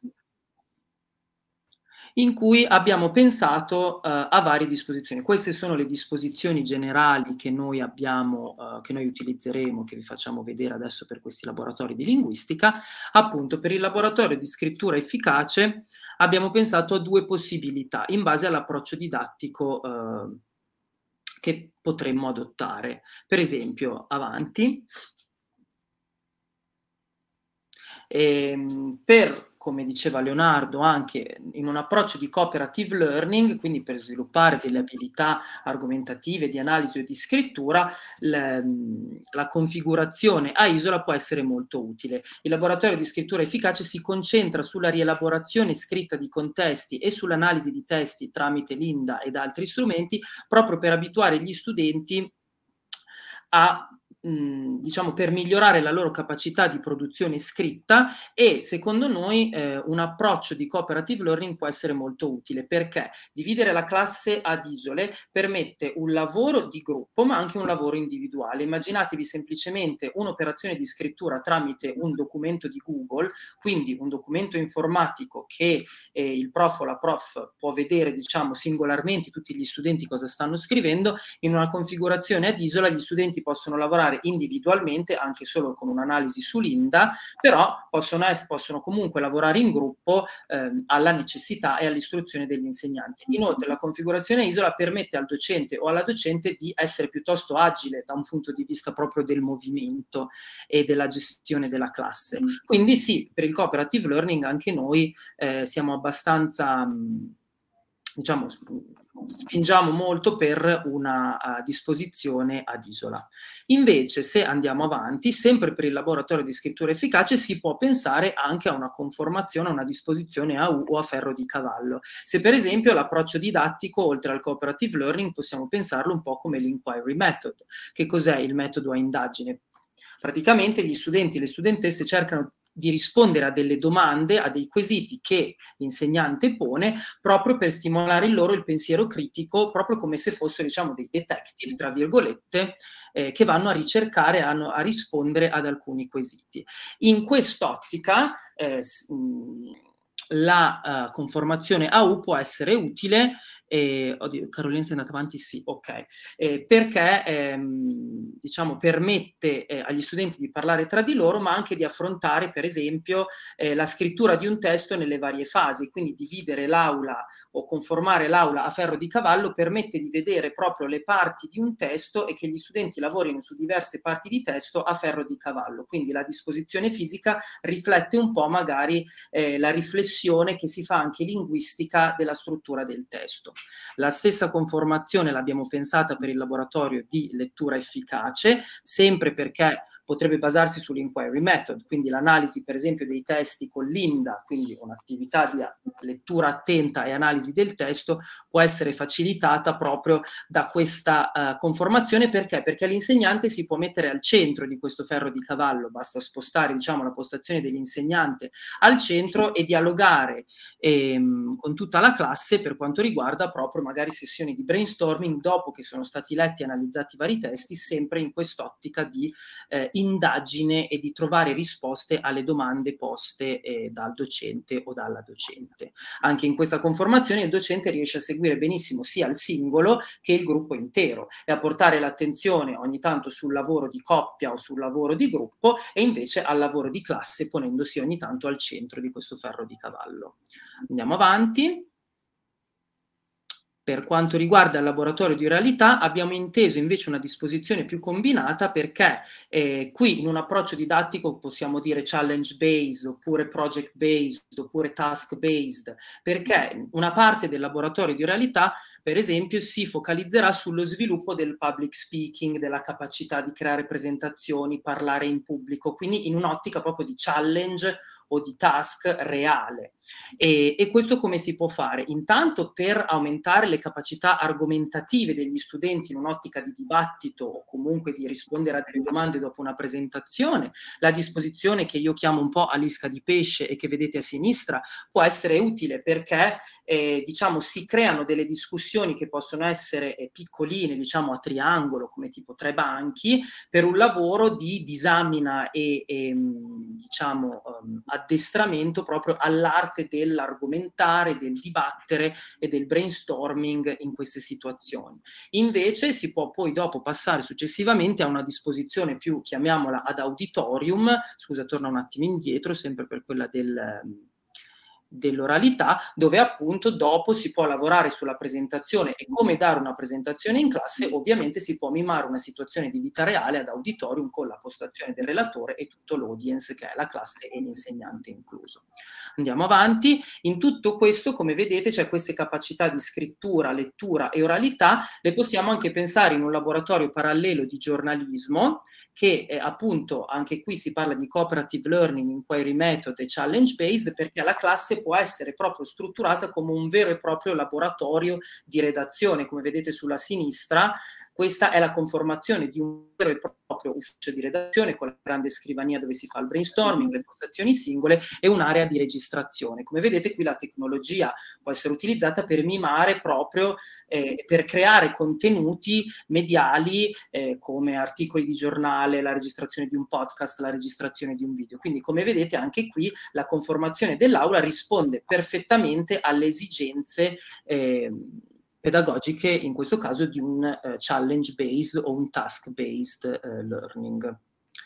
in cui abbiamo pensato uh, a varie disposizioni. Queste sono le disposizioni generali che noi abbiamo, uh, che noi utilizzeremo, che vi facciamo vedere adesso per questi laboratori di linguistica. Appunto, per il laboratorio di scrittura efficace abbiamo pensato a due possibilità in base all'approccio didattico uh, che potremmo adottare. Per esempio, avanti. E, per, come diceva Leonardo, anche in un approccio di cooperative learning, quindi per sviluppare delle abilità argomentative, di analisi o di scrittura, la, la configurazione a isola può essere molto utile. Il laboratorio di scrittura efficace si concentra sulla rielaborazione scritta di contesti e sull'analisi di testi tramite Linda ed altri strumenti, proprio per abituare gli studenti a diciamo per migliorare la loro capacità di produzione scritta, e secondo noi eh, un approccio di cooperative learning può essere molto utile, perché dividere la classe ad isole permette un lavoro di gruppo ma anche un lavoro individuale. Immaginatevi semplicemente un'operazione di scrittura tramite un documento di Google, quindi un documento informatico che eh, il prof o la prof può vedere diciamo singolarmente tutti gli studenti cosa stanno scrivendo. In una configurazione ad isola gli studenti possono lavorare lavorare individualmente, anche solo con un'analisi su Linda, però possono, possono comunque lavorare in gruppo ehm, alla necessità e all'istruzione degli insegnanti. Inoltre la configurazione Isola permette al docente o alla docente di essere piuttosto agile da un punto di vista proprio del movimento e della gestione della classe. Quindi sì, per il cooperative learning anche noi eh, siamo abbastanza, mh, diciamo, spingiamo molto per una uh, disposizione ad Isola. Invece, se andiamo avanti, sempre per il laboratorio di scrittura efficace si può pensare anche a una conformazione, a una disposizione a U o a ferro di cavallo. Se per esempio l'approccio didattico, oltre al cooperative learning, possiamo pensarlo un po' come l'inquiry method. Che cos'è il metodo a indagine? Praticamente gli studenti e le studentesse cercano di rispondere a delle domande, a dei quesiti che l'insegnante pone, proprio per stimolare in loro il pensiero critico, proprio come se fossero, diciamo, dei detective, tra virgolette, eh, che vanno a ricercare, a, a rispondere ad alcuni quesiti. In quest'ottica, eh, la uh, conformazione A U può essere utile. Eh, oddio, Carolina sei andata avanti? Sì, ok. Eh, perché ehm, diciamo permette eh, agli studenti di parlare tra di loro, ma anche di affrontare, per esempio, eh, la scrittura di un testo nelle varie fasi. Quindi dividere l'aula o conformare l'aula a ferro di cavallo permette di vedere proprio le parti di un testo e che gli studenti lavorino su diverse parti di testo a ferro di cavallo. Quindi la disposizione fisica riflette un po' magari eh, la riflessione che si fa anche linguistica della struttura del testo. La stessa conformazione l'abbiamo pensata per il laboratorio di lettura efficace, sempre perché potrebbe basarsi sull'inquiry method, quindi l'analisi per esempio dei testi con Linda, quindi un'attività di lettura attenta e analisi del testo può essere facilitata proprio da questa uh, conformazione. Perché? Perché l'insegnante si può mettere al centro di questo ferro di cavallo, basta spostare, diciamo, la postazione dell'insegnante al centro e dialogare ehm, con tutta la classe per quanto riguarda proprio magari sessioni di brainstorming dopo che sono stati letti e analizzati vari testi, sempre in quest'ottica di eh, indagine e di trovare risposte alle domande poste eh, dal docente o dalla docente. Anche in questa conformazione il docente riesce a seguire benissimo sia il singolo che il gruppo intero e a portare l'attenzione ogni tanto sul lavoro di coppia o sul lavoro di gruppo e invece al lavoro di classe, ponendosi ogni tanto al centro di questo ferro di cavallo. Andiamo avanti. Per quanto riguarda il laboratorio di realtà abbiamo inteso invece una disposizione più combinata, perché eh, qui in un approccio didattico possiamo dire challenge based oppure project based oppure task based, perché una parte del laboratorio di realtà per esempio si focalizzerà sullo sviluppo del public speaking, della capacità di creare presentazioni, parlare in pubblico, quindi in un'ottica proprio di challenge o di task reale. E, e questo come si può fare? Intanto per aumentare le capacità argomentative degli studenti in un'ottica di dibattito o comunque di rispondere a delle domande dopo una presentazione. La disposizione che io chiamo un po' a lisca di pesce e che vedete a sinistra può essere utile perché eh, diciamo si creano delle discussioni che possono essere eh, piccoline, diciamo a triangolo come tipo tre banchi, per un lavoro di disamina e, e diciamo um, addestramento proprio all'arte dell'argomentare, del dibattere e del brainstorming in queste situazioni. Invece si può poi dopo passare successivamente a una disposizione più, chiamiamola ad auditorium, scusa torno un attimo indietro, sempre per quella del... dell'oralità, dove appunto dopo si può lavorare sulla presentazione e come dare una presentazione in classe. Ovviamente si può mimare una situazione di vita reale ad auditorium con la postazione del relatore e tutto l'audience che è la classe e l'insegnante incluso. Andiamo avanti. In tutto questo, come vedete, c'è queste capacità di scrittura, lettura e oralità, le possiamo anche pensare in un laboratorio parallelo di giornalismo che eh, appunto anche qui si parla di cooperative learning, inquiry method e challenge based, perché la classe può essere proprio strutturata come un vero e proprio laboratorio di redazione. Come vedete sulla sinistra, questa è la conformazione di un vero e proprio ufficio di redazione con la grande scrivania dove si fa il brainstorming, le postazioni singole e un'area di registrazione. Come vedete qui la tecnologia può essere utilizzata per mimare proprio, eh, per creare contenuti mediali eh, come articoli di giornale, la registrazione di un podcast, la registrazione di un video. Quindi come vedete anche qui la conformazione dell'aula risponde perfettamente alle esigenze eh, pedagogiche, in questo caso di un eh, challenge-based o un task-based eh, learning.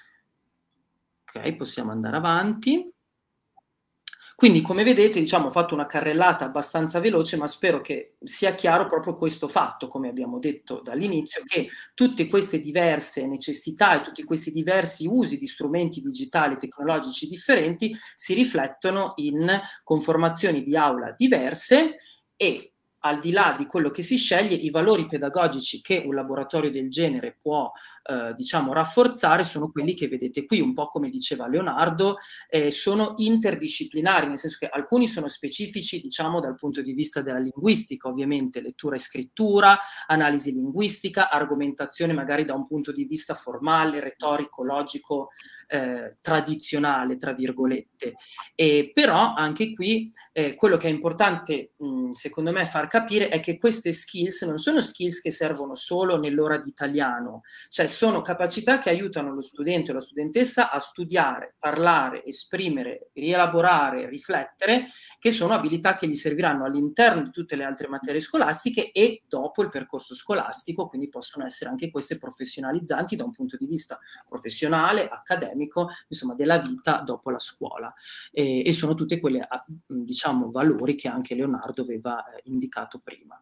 Ok, possiamo andare avanti. Quindi, come vedete, diciamo, ho fatto una carrellata abbastanza veloce, ma spero che sia chiaro proprio questo fatto, come abbiamo detto dall'inizio, che tutte queste diverse necessità e tutti questi diversi usi di strumenti digitali tecnologici differenti si riflettono in conformazioni di aula diverse e, al di là di quello che si sceglie, i valori pedagogici che un laboratorio del genere può, eh, diciamo, rafforzare sono quelli che vedete qui, un po' come diceva Leonardo, eh, sono interdisciplinari, nel senso che alcuni sono specifici, diciamo, dal punto di vista della linguistica, ovviamente lettura e scrittura, analisi linguistica, argomentazione magari da un punto di vista formale, retorico, logico, eh, tradizionale, tra virgolette. E però anche qui eh, quello che è importante, mh, secondo me, far capire è che queste skills non sono skills che servono solo nell'ora di italiano, cioè sono capacità che aiutano lo studente o la studentessa a studiare, parlare, esprimere, rielaborare, riflettere, che sono abilità che gli serviranno all'interno di tutte le altre materie scolastiche e dopo il percorso scolastico, quindi possono essere anche queste professionalizzanti da un punto di vista professionale, accademico, insomma della vita dopo la scuola. E, e sono tutte quelle, diciamo, valori che anche Leonardo aveva eh, indicato prima.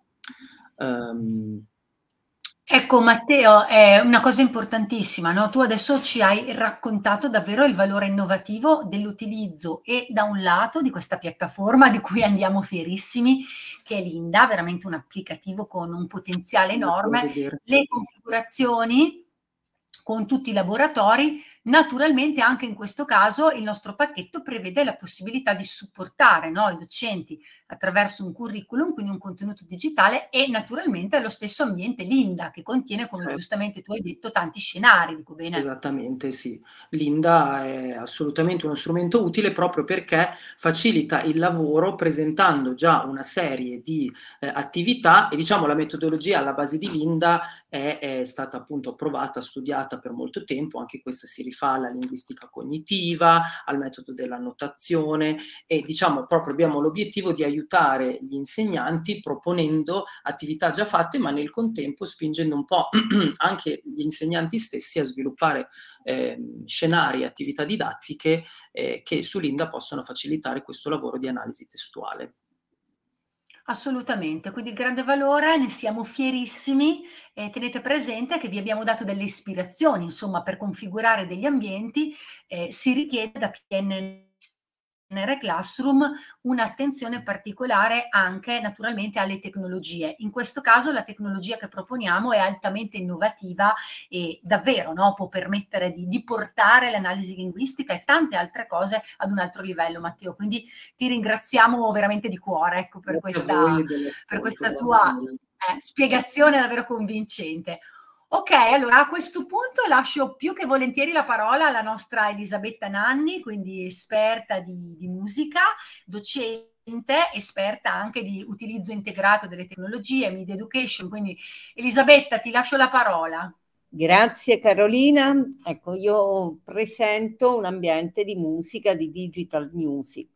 Um, Ecco Matteo, è una cosa importantissima, no? Tu adesso ci hai raccontato davvero il valore innovativo dell'utilizzo e da un lato di questa piattaforma di cui andiamo fierissimi, che è Linda, veramente un applicativo con un potenziale enorme, le configurazioni con tutti i laboratori. Naturalmente anche in questo caso il nostro pacchetto prevede la possibilità di supportare, no, i docenti attraverso un curriculum, quindi un contenuto digitale, e naturalmente lo stesso ambiente Linda, che contiene, come certo. giustamente tu hai detto, tanti scenari. Dico bene? Esattamente, sì. Linda è assolutamente uno strumento utile proprio perché facilita il lavoro presentando già una serie di eh, attività, e diciamo la metodologia alla base di Linda è, è stata appunto provata, studiata per molto tempo, anche questa si rifà alla linguistica cognitiva, al metodo dell'annotazione, e diciamo proprio abbiamo l'obiettivo di aiutare gli insegnanti proponendo attività già fatte, ma nel contempo spingendo un po' anche gli insegnanti stessi a sviluppare eh, scenari e attività didattiche eh, che su Linda possono facilitare questo lavoro di analisi testuale. Assolutamente, quindi il grande valore, ne siamo fierissimi, e tenete presente che vi abbiamo dato delle ispirazioni, insomma, per configurare degli ambienti eh, si richiede da P N N R Classroom un'attenzione particolare anche naturalmente alle tecnologie. In questo caso la tecnologia che proponiamo è altamente innovativa e davvero, no, può permettere di, di portare l'analisi linguistica e tante altre cose ad un altro livello, Matteo. Quindi ti ringraziamo veramente di cuore, ecco, per, questa, per questa tua eh, spiegazione davvero convincente. Ok, allora a questo punto lascio più che volentieri la parola alla nostra Elisabetta Nanni, quindi esperta di, di musica, docente, esperta anche di utilizzo integrato delle tecnologie, media education. Quindi Elisabetta, ti lascio la parola. Grazie Carolina. Ecco, io presento un ambiente di musica, di digital music.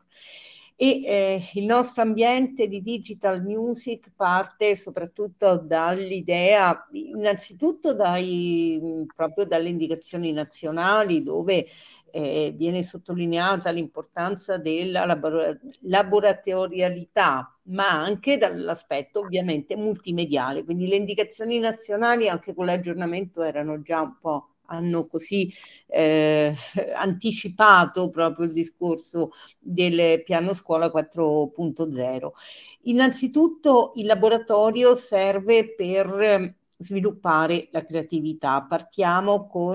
E eh, il nostro ambiente di digital music parte soprattutto dall'idea, innanzitutto dai, proprio dalle indicazioni nazionali, dove eh, viene sottolineata l'importanza della labor- laboratorialità, ma anche dall'aspetto ovviamente multimediale. Quindi le indicazioni nazionali anche con l'aggiornamento erano già un po', hanno così eh, anticipato proprio il discorso del piano scuola quattro punto zero. Innanzitutto il laboratorio serve per sviluppare la creatività. Partiamo con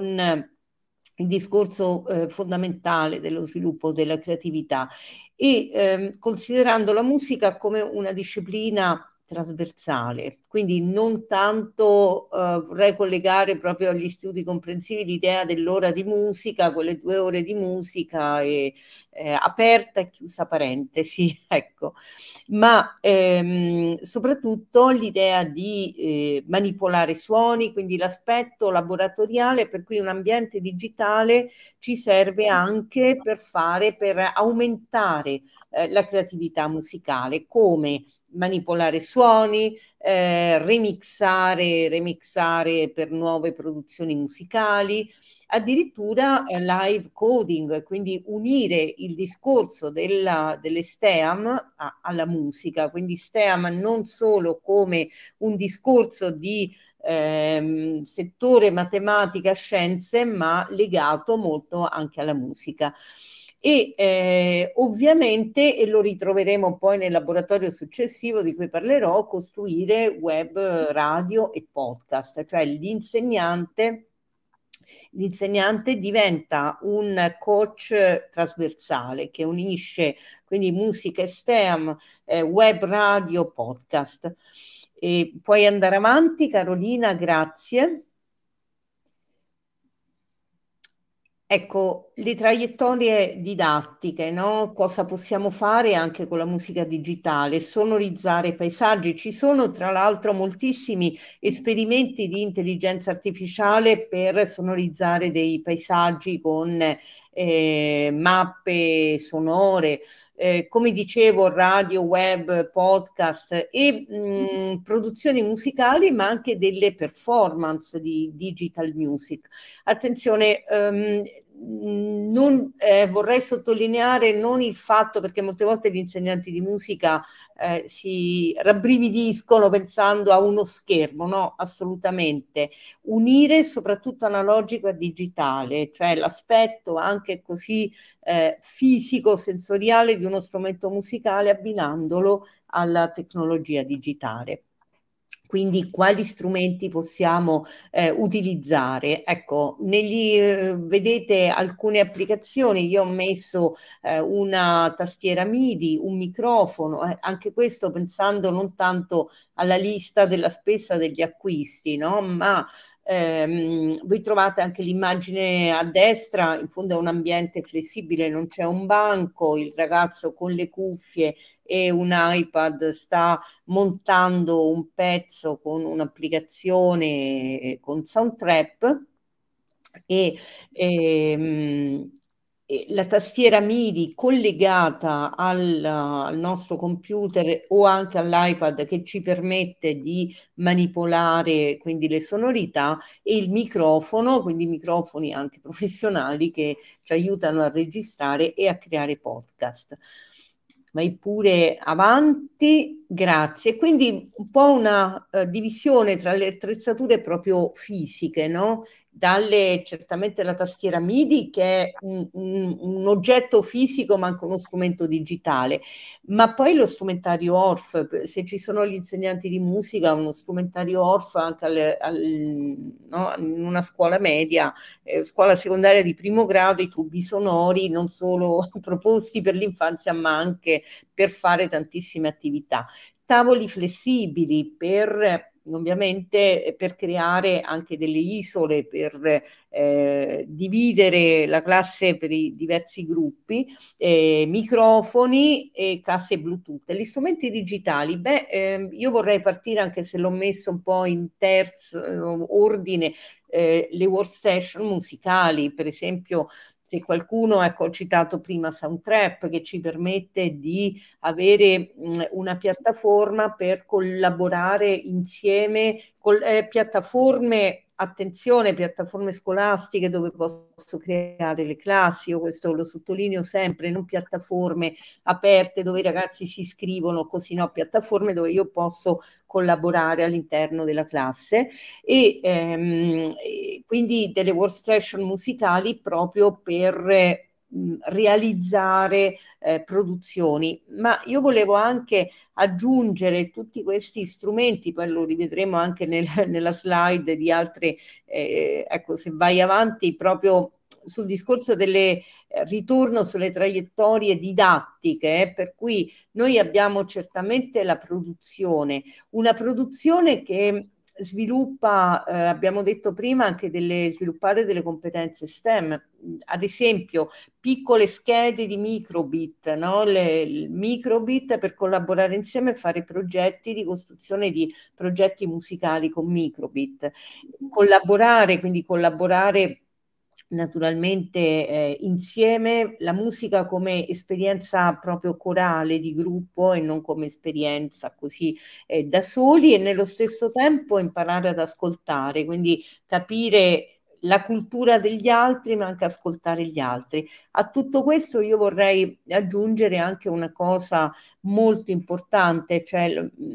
il discorso eh, fondamentale dello sviluppo della creatività e eh, considerando la musica come una disciplina trasversale, quindi non tanto eh, vorrei collegare proprio agli studi comprensivi l'idea dell'ora di musica, quelle due ore di musica e, eh, aperta e chiusa parentesi, ecco, ma ehm, soprattutto l'idea di eh, manipolare suoni, quindi l'aspetto laboratoriale, per cui un ambiente digitale ci serve anche per fare, per aumentare eh, la creatività musicale, come manipolare suoni, eh, remixare, remixare per nuove produzioni musicali, addirittura eh, live coding, quindi unire il discorso della, delle STEAM a, alla musica, quindi STEAM non solo come un discorso di ehm, settore matematica, scienze, ma legato molto anche alla musica. E eh, ovviamente, e lo ritroveremo poi nel laboratorio successivo di cui parlerò, costruire web, radio e podcast, cioè l'insegnante L'insegnante diventa un coach trasversale che unisce quindi musica e STEAM, eh, web, radio, podcast. E puoi andare avanti, Carolina, grazie. Ecco, le traiettorie didattiche, no? Cosa possiamo fare anche con la musica digitale? Sonorizzare paesaggi. Ci sono tra l'altro moltissimi esperimenti di intelligenza artificiale per sonorizzare dei paesaggi con eh, mappe sonore, eh, come dicevo, radio, web, podcast e mh, produzioni musicali, ma anche delle performance di digital music. Attenzione, um, non, eh, vorrei sottolineare non il fatto, perché molte volte gli insegnanti di musica eh, si rabbrividiscono pensando a uno schermo, no, assolutamente. Unire soprattutto analogico a digitale, cioè l'aspetto anche così eh, fisico, sensoriale di uno strumento musicale abbinandolo alla tecnologia digitale. Quindi quali strumenti possiamo eh, utilizzare? Ecco, negli, eh, vedete alcune applicazioni, io ho messo eh, una tastiera MIDI, un microfono, eh, anche questo pensando non tanto alla lista della spesa degli acquisti, no? Ma ehm, voi trovate anche l'immagine a destra, in fondo è un ambiente flessibile, non c'è un banco, il ragazzo con le cuffie e un iPad sta montando un pezzo con un'applicazione con Soundtrap e, e, e la tastiera MIDI collegata al, al nostro computer o anche all'iPad che ci permette di manipolare quindi le sonorità e il microfono, quindi microfoni anche professionali che ci aiutano a registrare e a creare podcast. Vai pure avanti, grazie. Quindi un po' una uh, divisione tra le attrezzature proprio fisiche, no? Dalle certamente la tastiera MIDI che è un, un, un oggetto fisico ma anche uno strumento digitale, ma poi lo strumentario O R F, se ci sono gli insegnanti di musica, uno strumentario O R F anche al, al, no? In una scuola media, eh, scuola secondaria di primo grado, i tubi sonori non solo proposti per l'infanzia ma anche per fare tantissime attività. Tavoli flessibili per ovviamente per creare anche delle isole, per eh, dividere la classe per i diversi gruppi, eh, microfoni e casse Bluetooth. Gli strumenti digitali, beh, eh, io vorrei partire, anche se l'ho messo un po' in terzo eh, ordine, eh, le workstation musicali, per esempio. Se qualcuno, ecco, ho citato prima Soundtrap, che ci permette di avere mh, una piattaforma per collaborare insieme, con eh, piattaforme, attenzione, piattaforme scolastiche dove posso creare le classi, io questo lo sottolineo sempre, non piattaforme aperte dove i ragazzi si iscrivono, così no, piattaforme dove io posso collaborare all'interno della classe e ehm, quindi delle workstation musicali proprio per eh, realizzare eh, produzioni. Ma io volevo anche aggiungere tutti questi strumenti, poi lo rivedremo anche nel, nella slide di altre, eh, ecco, se vai avanti proprio sul discorso delle eh, ritorno sulle traiettorie didattiche, eh, per cui noi abbiamo certamente la produzione, una produzione che sviluppa, eh, abbiamo detto prima, anche delle, sviluppare delle competenze STEM, ad esempio piccole schede di microbit, no? Le, il microbit per collaborare insieme e fare progetti di costruzione di progetti musicali con microbit, collaborare, quindi collaborare naturalmente eh, insieme, la musica come esperienza proprio corale di gruppo e non come esperienza così eh, da soli, e nello stesso tempo imparare ad ascoltare, quindi capire la cultura degli altri ma anche ascoltare gli altri. A tutto questo io vorrei aggiungere anche una cosa molto importante, cioè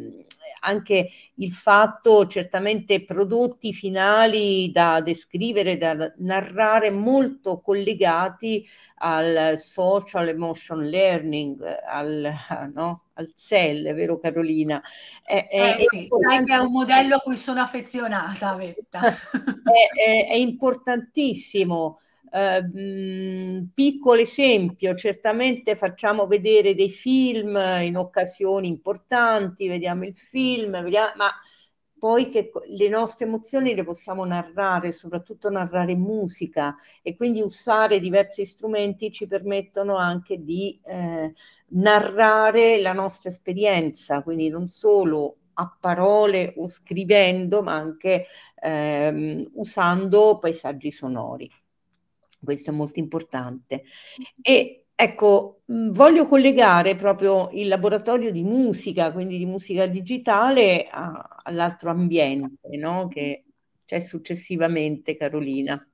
anche il fatto, certamente prodotti finali da descrivere, da narrare, molto collegati al social emotion learning, al, no? al S E L, vero Carolina? È, è, eh sì, sai che è un modello a cui sono affezionata, Vetta. è, è, è importantissimo. Uh, mh, piccolo esempio, certamente facciamo vedere dei film in occasioni importanti, vediamo il film, vediamo, ma poi che le nostre emozioni le possiamo narrare, soprattutto narrare musica, e quindi usare diversi strumenti ci permettono anche di eh, narrare la nostra esperienza, quindi non solo a parole o scrivendo, ma anche ehm, usando paesaggi sonori. Questo è molto importante. E ecco, mh, voglio collegare proprio il laboratorio di musica, quindi di musica digitale, a, all'altro ambiente, no? Che c'è successivamente, Carolina.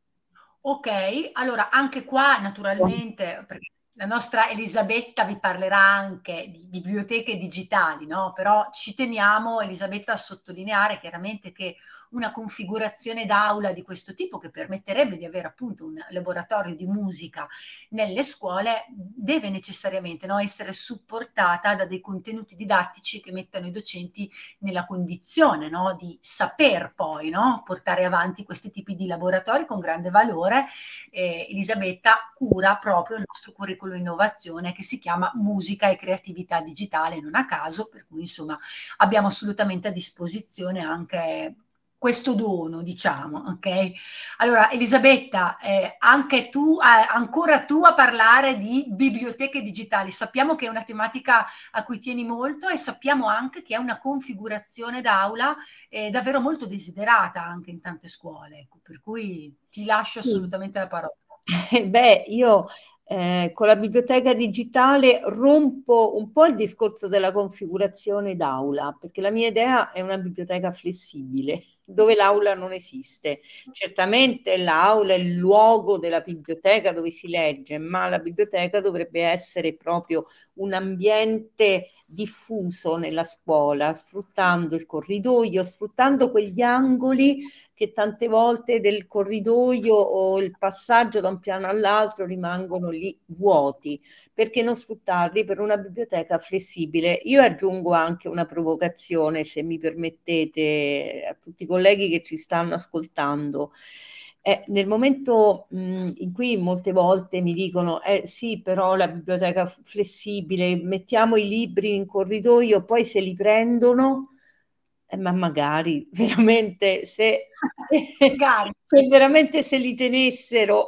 Ok, allora anche qua naturalmente, perché la nostra Elisabetta vi parlerà anche di biblioteche digitali, no? Però ci teniamo, Elisabetta, a sottolineare chiaramente che una configurazione d'aula di questo tipo, che permetterebbe di avere appunto un laboratorio di musica nelle scuole, deve necessariamente, no, essere supportata da dei contenuti didattici che mettano i docenti nella condizione, no, di saper poi, no, portare avanti questi tipi di laboratori con grande valore. Eh, Elisabetta cura proprio il nostro curriculum innovazione, che si chiama Musica e Creatività Digitale, non a caso, per cui insomma abbiamo assolutamente a disposizione anche questo dono, diciamo, ok? Allora, Elisabetta, eh, anche tu, eh, ancora tu a parlare di biblioteche digitali. Sappiamo che è una tematica a cui tieni molto, e sappiamo anche che è una configurazione d'aula eh, davvero molto desiderata anche in tante scuole, ecco, per cui ti lascio assolutamente la parola. Beh, io eh, con la biblioteca digitale rompo un po' il discorso della configurazione d'aula, perché la mia idea è una biblioteca flessibile, dove l'aula non esiste. Certamente l'aula è il luogo della biblioteca dove si legge, ma la biblioteca dovrebbe essere proprio un ambiente diffuso nella scuola, sfruttando il corridoio, sfruttando quegli angoli che tante volte del corridoio o il passaggio da un piano all'altro rimangono lì vuoti. Perché non sfruttarli per una biblioteca flessibile? Io aggiungo anche una provocazione, se mi permettete, a tutti i colleghi che ci stanno ascoltando. Eh, nel momento mh, in cui molte volte mi dicono eh sì, però la biblioteca flessibile, mettiamo i libri in corridoio, poi se li prendono, eh, ma magari veramente se, magari. se veramente se li tenessero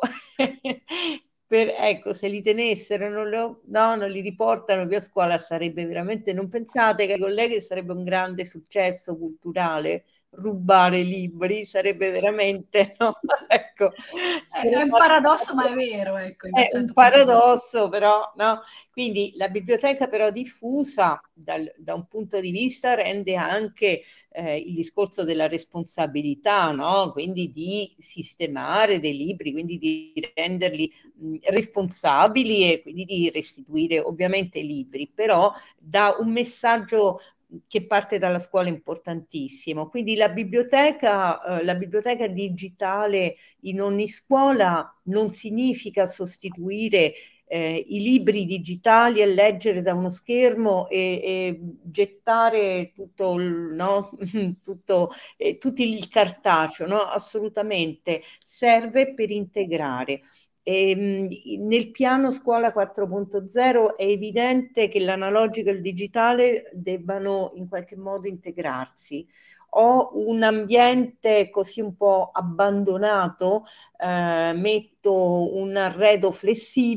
per, ecco, se li tenessero non, lo, no, non li riportano più a scuola, sarebbe veramente, non pensate, cari colleghi, sarebbe un grande successo culturale rubare libri, sarebbe veramente, no? Ecco, è un paradosso, ma è vero, ecco, è un certo paradosso, però, no? Quindi la biblioteca però diffusa dal, da un punto di vista rende anche eh, il discorso della responsabilità, no? Quindi di sistemare dei libri, quindi di renderli mh, responsabili e quindi di restituire ovviamente i libri, però dà un messaggio che parte dalla scuola importantissimo. Quindi la biblioteca, eh, la biblioteca digitale in ogni scuola non significa sostituire eh, i libri digitali e leggere da uno schermo e, e gettare tutto il, no? tutto, eh, tutto il cartaceo, no? Assolutamente, serve per integrare. E, mh, nel piano scuola quattro punto zero è evidente che l'analogico e il digitale debbano in qualche modo integrarsi. Ho un ambiente così un po' abbandonato, eh, metto un arredo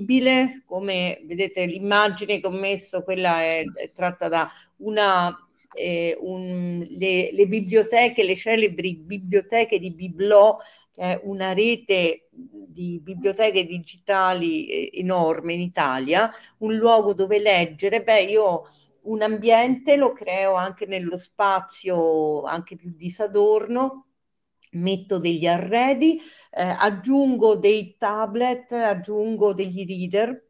flessibile, come vedete l'immagine che ho messo, quella è, è tratta da una eh, un, le, le biblioteche, le celebri biblioteche di Biblò, che è una rete di biblioteche digitali eh, enorme in Italia, un luogo dove leggere. Beh, io un ambiente lo creo anche nello spazio, anche più di Sadorno, metto degli arredi, eh, aggiungo dei tablet, aggiungo degli reader,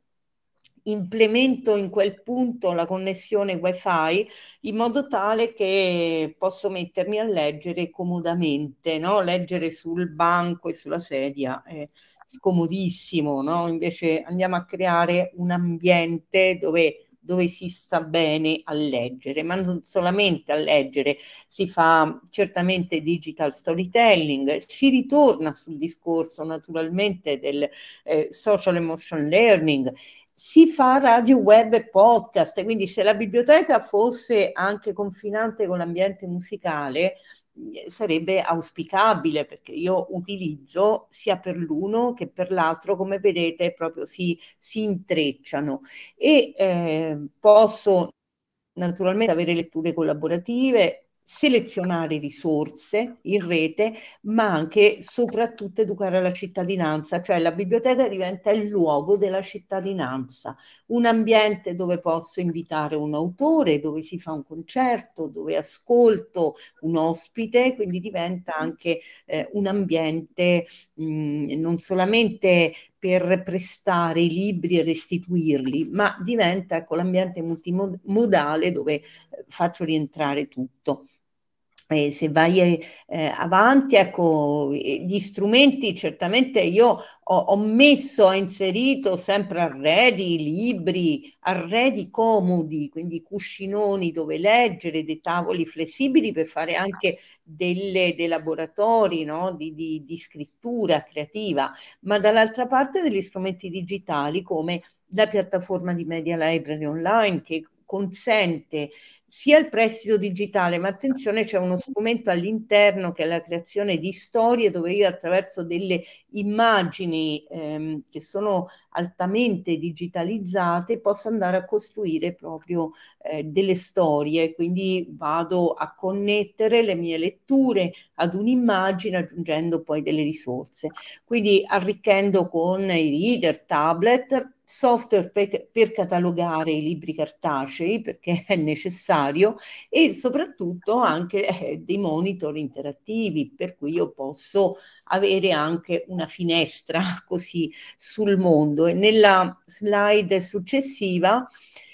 implemento in quel punto la connessione wifi in modo tale che posso mettermi a leggere comodamente, no? Leggere sul banco e sulla sedia è scomodissimo, no? Invece andiamo a creare un ambiente dove dove si sta bene a leggere, ma non solamente a leggere, si fa certamente digital storytelling, si ritorna sul discorso naturalmente del eh, social emotion learning, si fa radio, web e podcast, quindi se la biblioteca fosse anche confinante con l'ambiente musicale, sarebbe auspicabile, perché io utilizzo sia per l'uno che per l'altro, come vedete proprio si, si intrecciano, e eh, posso naturalmente avere letture collaborative, selezionare risorse in rete, ma anche soprattutto educare la cittadinanza, cioè la biblioteca diventa il luogo della cittadinanza, un ambiente dove posso invitare un autore, dove si fa un concerto, dove ascolto un ospite, quindi diventa anche eh, un ambiente mh, non solamente per prestare i libri e restituirli, ma diventa, ecco, l'ambiente multimodale dove faccio rientrare tutto. Eh, se vai eh, avanti, ecco, gli strumenti, certamente io ho, ho messo, ho inserito sempre arredi, libri, arredi comodi, quindi cuscinoni dove leggere, dei tavoli flessibili per fare anche delle, dei laboratori, no? di, di, di scrittura creativa, ma dall'altra parte degli strumenti digitali come la piattaforma di Media Library Online, che consente sia il prestito digitale, ma attenzione, c'è uno strumento all'interno che è la creazione di storie, dove io attraverso delle immagini ehm, che sono altamente digitalizzate posso andare a costruire proprio eh, delle storie, quindi vado a connettere le mie letture ad un'immagine aggiungendo poi delle risorse, quindi arricchendo con i reader, tablet, software per, per catalogare i libri cartacei perché è necessario, e soprattutto anche eh, dei monitor interattivi, per cui io posso avere anche una finestra così sul mondo. E nella slide successiva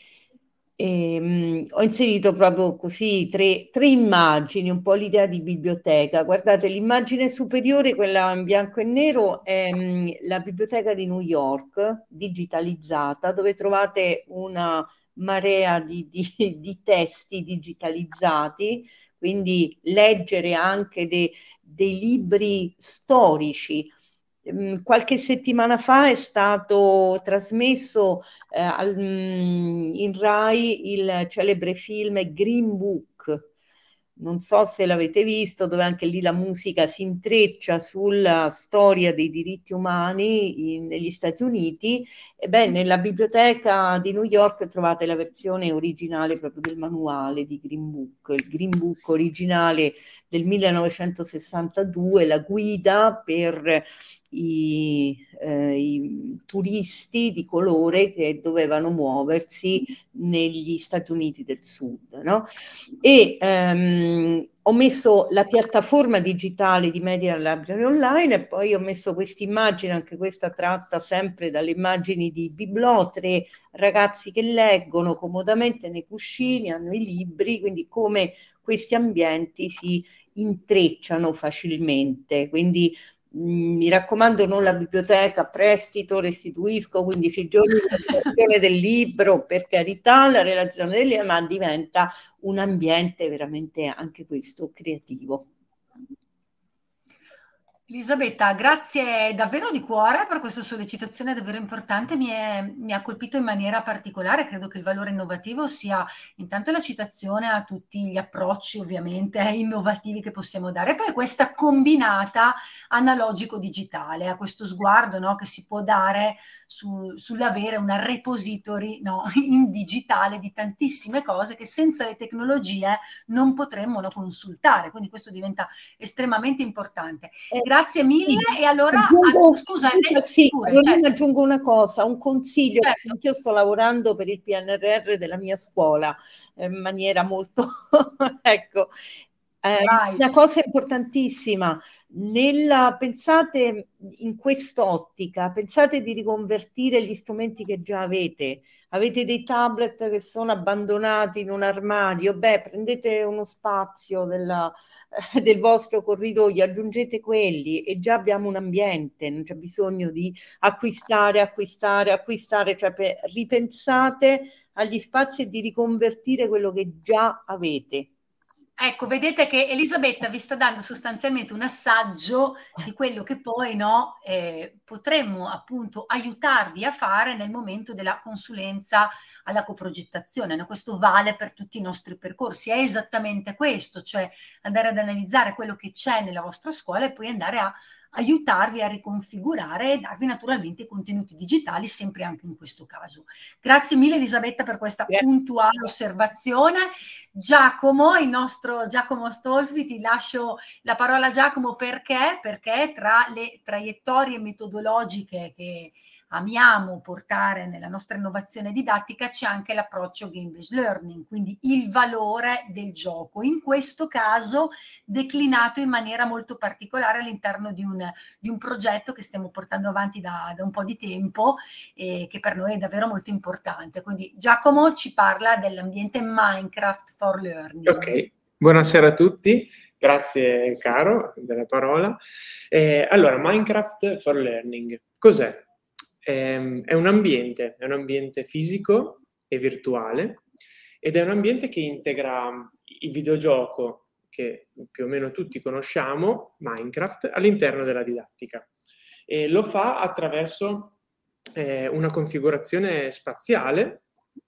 ehm, ho inserito proprio così tre, tre immagini, un po' l'idea di biblioteca. Guardate, l'immagine superiore, quella in bianco e nero, è mh, la biblioteca di New York digitalizzata, dove trovate una marea di, di, di testi digitalizzati, quindi leggere anche de, dei libri storici. Qualche settimana fa è stato trasmesso eh, al, in Rai il celebre film Green Book. Non so se l'avete visto, dove anche lì la musica si intreccia sulla storia dei diritti umani in, negli Stati Uniti. Ebbene, nella biblioteca di New York trovate la versione originale proprio del manuale di Green Book, il Green Book originale del millenovecentosessantadue, la guida per I, eh, i turisti di colore che dovevano muoversi negli Stati Uniti del Sud, no? E ehm, ho messo la piattaforma digitale di Media Library Online e poi ho messo questa immagine, anche questa tratta sempre dalle immagini di Biblò, tre ragazzi che leggono comodamente nei cuscini, hanno i libri, quindi come questi ambienti si intrecciano facilmente, quindi mi raccomando, non la biblioteca, prestito, restituisco quindici giorni di relazione del libro, per carità, la relazione del libro, ma diventa un ambiente veramente anche questo creativo. Elisabetta, grazie davvero di cuore per questa sollecitazione davvero importante, mi, è, mi ha colpito in maniera particolare, credo che il valore innovativo sia intanto la citazione a tutti gli approcci ovviamente innovativi che possiamo dare, poi questa combinata analogico-digitale, a questo sguardo, no, che si può dare su, sull'avere una repository, no, in digitale di tantissime cose che senza le tecnologie non potremmo, no, consultare, quindi questo diventa estremamente importante. Eh, Grazie mille sì, e allora, aggiungo, ah, scusa, scusa, sì, pure, io certo. aggiungo una cosa, un consiglio, Certo. anche io sto lavorando per il P N R R della mia scuola eh, in maniera molto, ecco, eh, una cosa importantissima, nella, pensate in quest'ottica, pensate di riconvertire gli strumenti che già avete. Avete dei tablet che sono abbandonati in un armadio, beh, prendete uno spazio della, eh, del vostro corridoio, aggiungete quelli e già abbiamo un ambiente, non c'è bisogno di acquistare, acquistare, acquistare, cioè per, ripensate agli spazi e di riconvertire quello che già avete. Ecco, vedete che Elisabetta vi sta dando sostanzialmente un assaggio di quello che poi, no, eh, potremmo appunto aiutarvi a fare nel momento della consulenza alla coprogettazione, no? Questo vale per tutti i nostri percorsi, è esattamente questo, cioè andare ad analizzare quello che c'è nella vostra scuola e poi andare a aiutarvi a riconfigurare e darvi naturalmente i contenuti digitali, sempre anche in questo caso. Grazie mille Elisabetta per questa Grazie. puntuale osservazione. Giacomo, il nostro Giacomo Stolfi, ti lascio la parola Giacomo perché? Perché tra le traiettorie metodologiche che amiamo portare nella nostra innovazione didattica c'è anche l'approccio game-based learning, quindi il valore del gioco, in questo caso declinato in maniera molto particolare all'interno di un, di un progetto che stiamo portando avanti da, da un po' di tempo e che per noi è davvero molto importante. Quindi Giacomo ci parla dell'ambiente Minecraft for Learning. Ok, buonasera a tutti, grazie caro della parola. Eh, allora, Minecraft for Learning, cos'è? È un ambiente, è un ambiente fisico e virtuale ed è un ambiente che integra il videogioco che più o meno tutti conosciamo, Minecraft, all'interno della didattica. E lo fa attraverso eh, una configurazione spaziale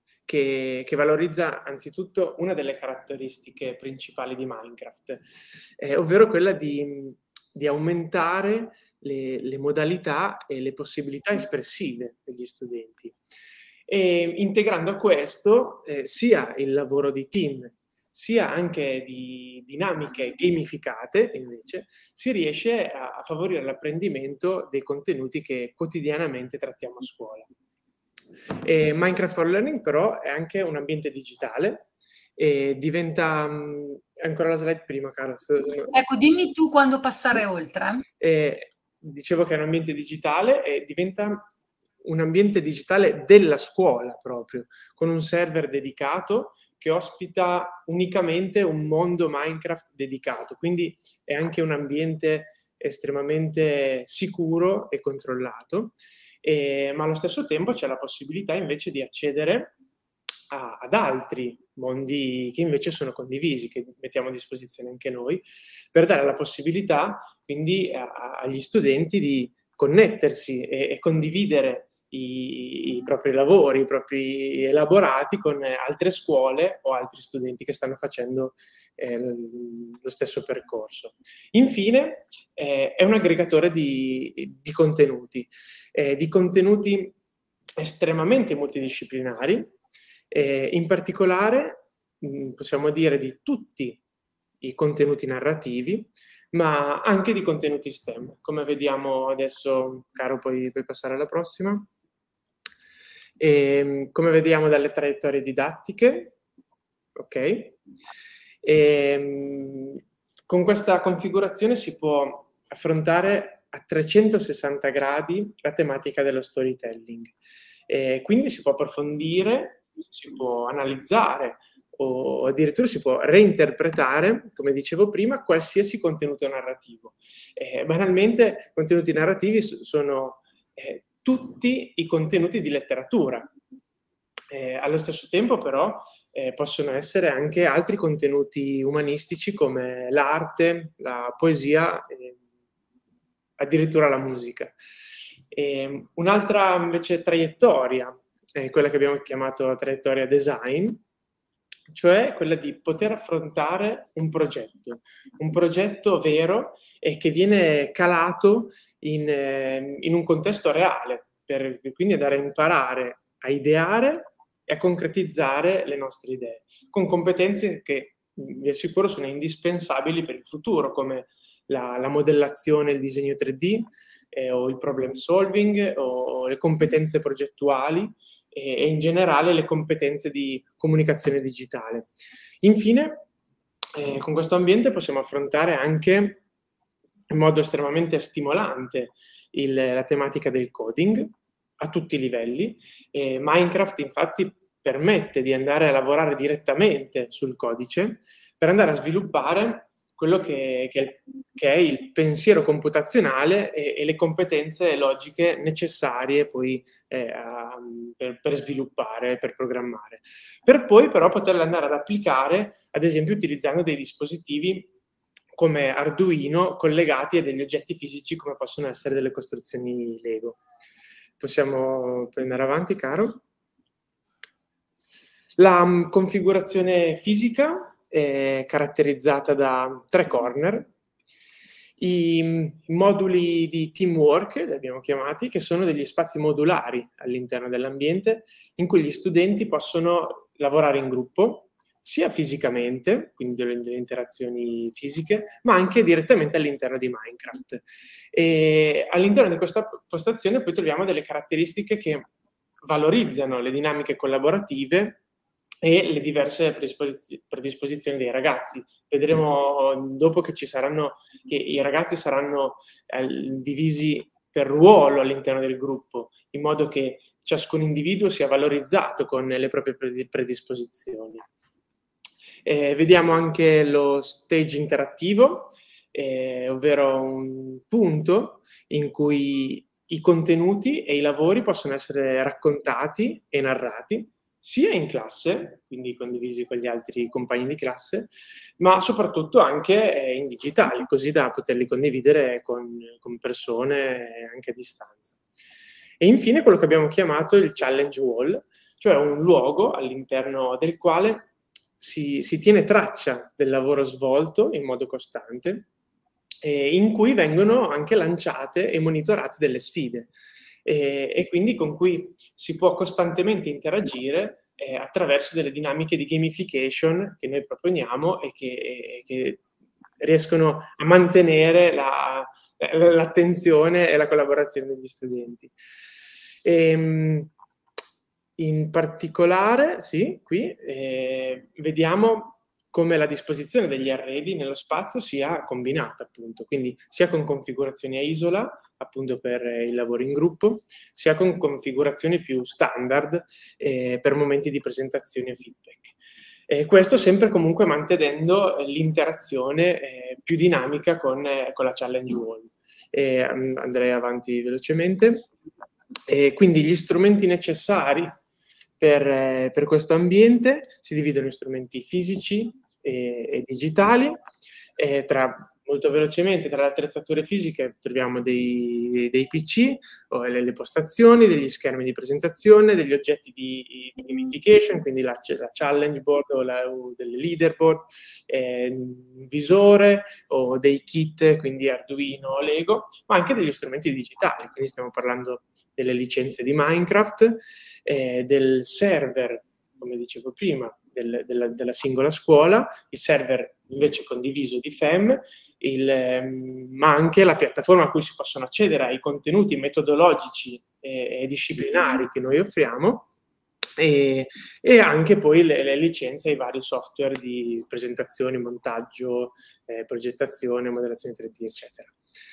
che, che valorizza anzitutto una delle caratteristiche principali di Minecraft, eh, ovvero quella di, di aumentare Le, le modalità e le possibilità espressive degli studenti, e integrando a questo eh, sia il lavoro di team, sia anche di dinamiche gamificate, invece, si riesce a, a favorire l'apprendimento dei contenuti che quotidianamente trattiamo a scuola. E Minecraft for Learning però è anche un ambiente digitale e diventa... Ancora la slide prima, caro. Ecco, dimmi tu quando passare oltre. Eh, dicevo che è un ambiente digitale e diventa un ambiente digitale della scuola proprio, con un server dedicato che ospita unicamente un mondo Minecraft dedicato, quindi è anche un ambiente estremamente sicuro e controllato, e, ma allo stesso tempo c'è la possibilità invece di accedere a, ad altri mondi che invece sono condivisi, che mettiamo a disposizione anche noi, per dare la possibilità quindi a, a, agli studenti di connettersi e, e condividere i, i propri lavori, i propri elaborati con altre scuole o altri studenti che stanno facendo eh, lo stesso percorso. Infine eh, è un aggregatore di, di contenuti, eh, di contenuti estremamente multidisciplinari. Eh, in particolare mh, possiamo dire di tutti i contenuti narrativi, ma anche di contenuti STEM, come vediamo adesso. Caro, puoi, puoi passare alla prossima. E, come vediamo dalle traiettorie didattiche, ok? E, con questa configurazione si può affrontare a trecentosessanta gradi la tematica dello storytelling, e quindi si può approfondire, si può analizzare o addirittura si può reinterpretare, come dicevo prima, qualsiasi contenuto narrativo. Eh, banalmente, contenuti narrativi sono eh, tutti i contenuti di letteratura. Eh, allo stesso tempo, però, eh, possono essere anche altri contenuti umanistici come l'arte, la poesia, eh, addirittura la musica. E un'altra invece traiettoria è quella che abbiamo chiamato traiettoria design, cioè quella di poter affrontare un progetto, un progetto vero e che viene calato in, in un contesto reale, per quindi andare a imparare a ideare e a concretizzare le nostre idee, con competenze che vi assicuro sono indispensabili per il futuro, come la, la modellazione, il disegno tre D, eh, o il problem solving, o le competenze progettuali, e in generale le competenze di comunicazione digitale. Infine, eh, con questo ambiente possiamo affrontare anche in modo estremamente stimolante il, la tematica del coding a tutti i livelli. Eh, Minecraft infatti permette di andare a lavorare direttamente sul codice per andare a sviluppare quello che, che, che è il pensiero computazionale e, e le competenze logiche necessarie poi eh, a, per, per sviluppare, per programmare. Per poi però poterle andare ad applicare, ad esempio utilizzando dei dispositivi come Arduino collegati a degli oggetti fisici come possono essere delle costruzioni Lego. Possiamo prendere avanti, caro? La um, configurazione fisica è caratterizzata da tre corner, i, i moduli di teamwork, li abbiamo chiamati, che sono degli spazi modulari all'interno dell'ambiente in cui gli studenti possono lavorare in gruppo, sia fisicamente, quindi delle, delle interazioni fisiche, ma anche direttamente all'interno di Minecraft. E all'interno di questa postazione poi troviamo delle caratteristiche che valorizzano le dinamiche collaborative e le diverse predisposiz- predisposizioni dei ragazzi. Vedremo dopo che ci saranno, che i ragazzi saranno eh, divisi per ruolo all'interno del gruppo, in modo che ciascun individuo sia valorizzato con le proprie predisposizioni. Eh, vediamo anche lo stage interattivo, eh, ovvero un punto in cui i contenuti e i lavori possono essere raccontati e narrati, sia in classe, quindi condivisi con gli altri compagni di classe, ma soprattutto anche eh, in digitale, così da poterli condividere con, con persone anche a distanza. E infine quello che abbiamo chiamato il challenge wall, cioè un luogo all'interno del quale si, si tiene traccia del lavoro svolto in modo costante, eh, in cui vengono anche lanciate e monitorate delle sfide. E, e quindi con cui si può costantemente interagire eh, attraverso delle dinamiche di gamification che noi proponiamo e che, e, che riescono a mantenere la, l'attenzione e la collaborazione degli studenti. E, in particolare, sì, qui eh, vediamo come la disposizione degli arredi nello spazio sia combinata, appunto, quindi sia con configurazioni a isola, appunto per il lavoro in gruppo, sia con configurazioni più standard eh, per momenti di presentazione e feedback. E questo sempre comunque mantenendo l'interazione eh, più dinamica con, eh, con la challenge wall. E andrei avanti velocemente. E quindi gli strumenti necessari per, eh, per questo ambiente si dividono in strumenti fisici e, e digitali. E tra, molto velocemente, tra le attrezzature fisiche troviamo dei, dei P C, o le, le postazioni, degli schermi di presentazione, degli oggetti di, di gamification, quindi la, la challenge board o, la, o delle leaderboard, eh, un visore o dei kit, quindi Arduino o Lego, ma anche degli strumenti digitali, quindi stiamo parlando delle licenze di Minecraft, eh, del server, come dicevo prima, del, della, della singola scuola, il server invece condiviso di F E M, il, ehm, ma anche la piattaforma a cui si possono accedere ai contenuti metodologici e, e disciplinari che noi offriamo, e, e anche poi le, le licenze ai vari software di presentazione, montaggio, eh, progettazione, modellazione tre D, eccetera.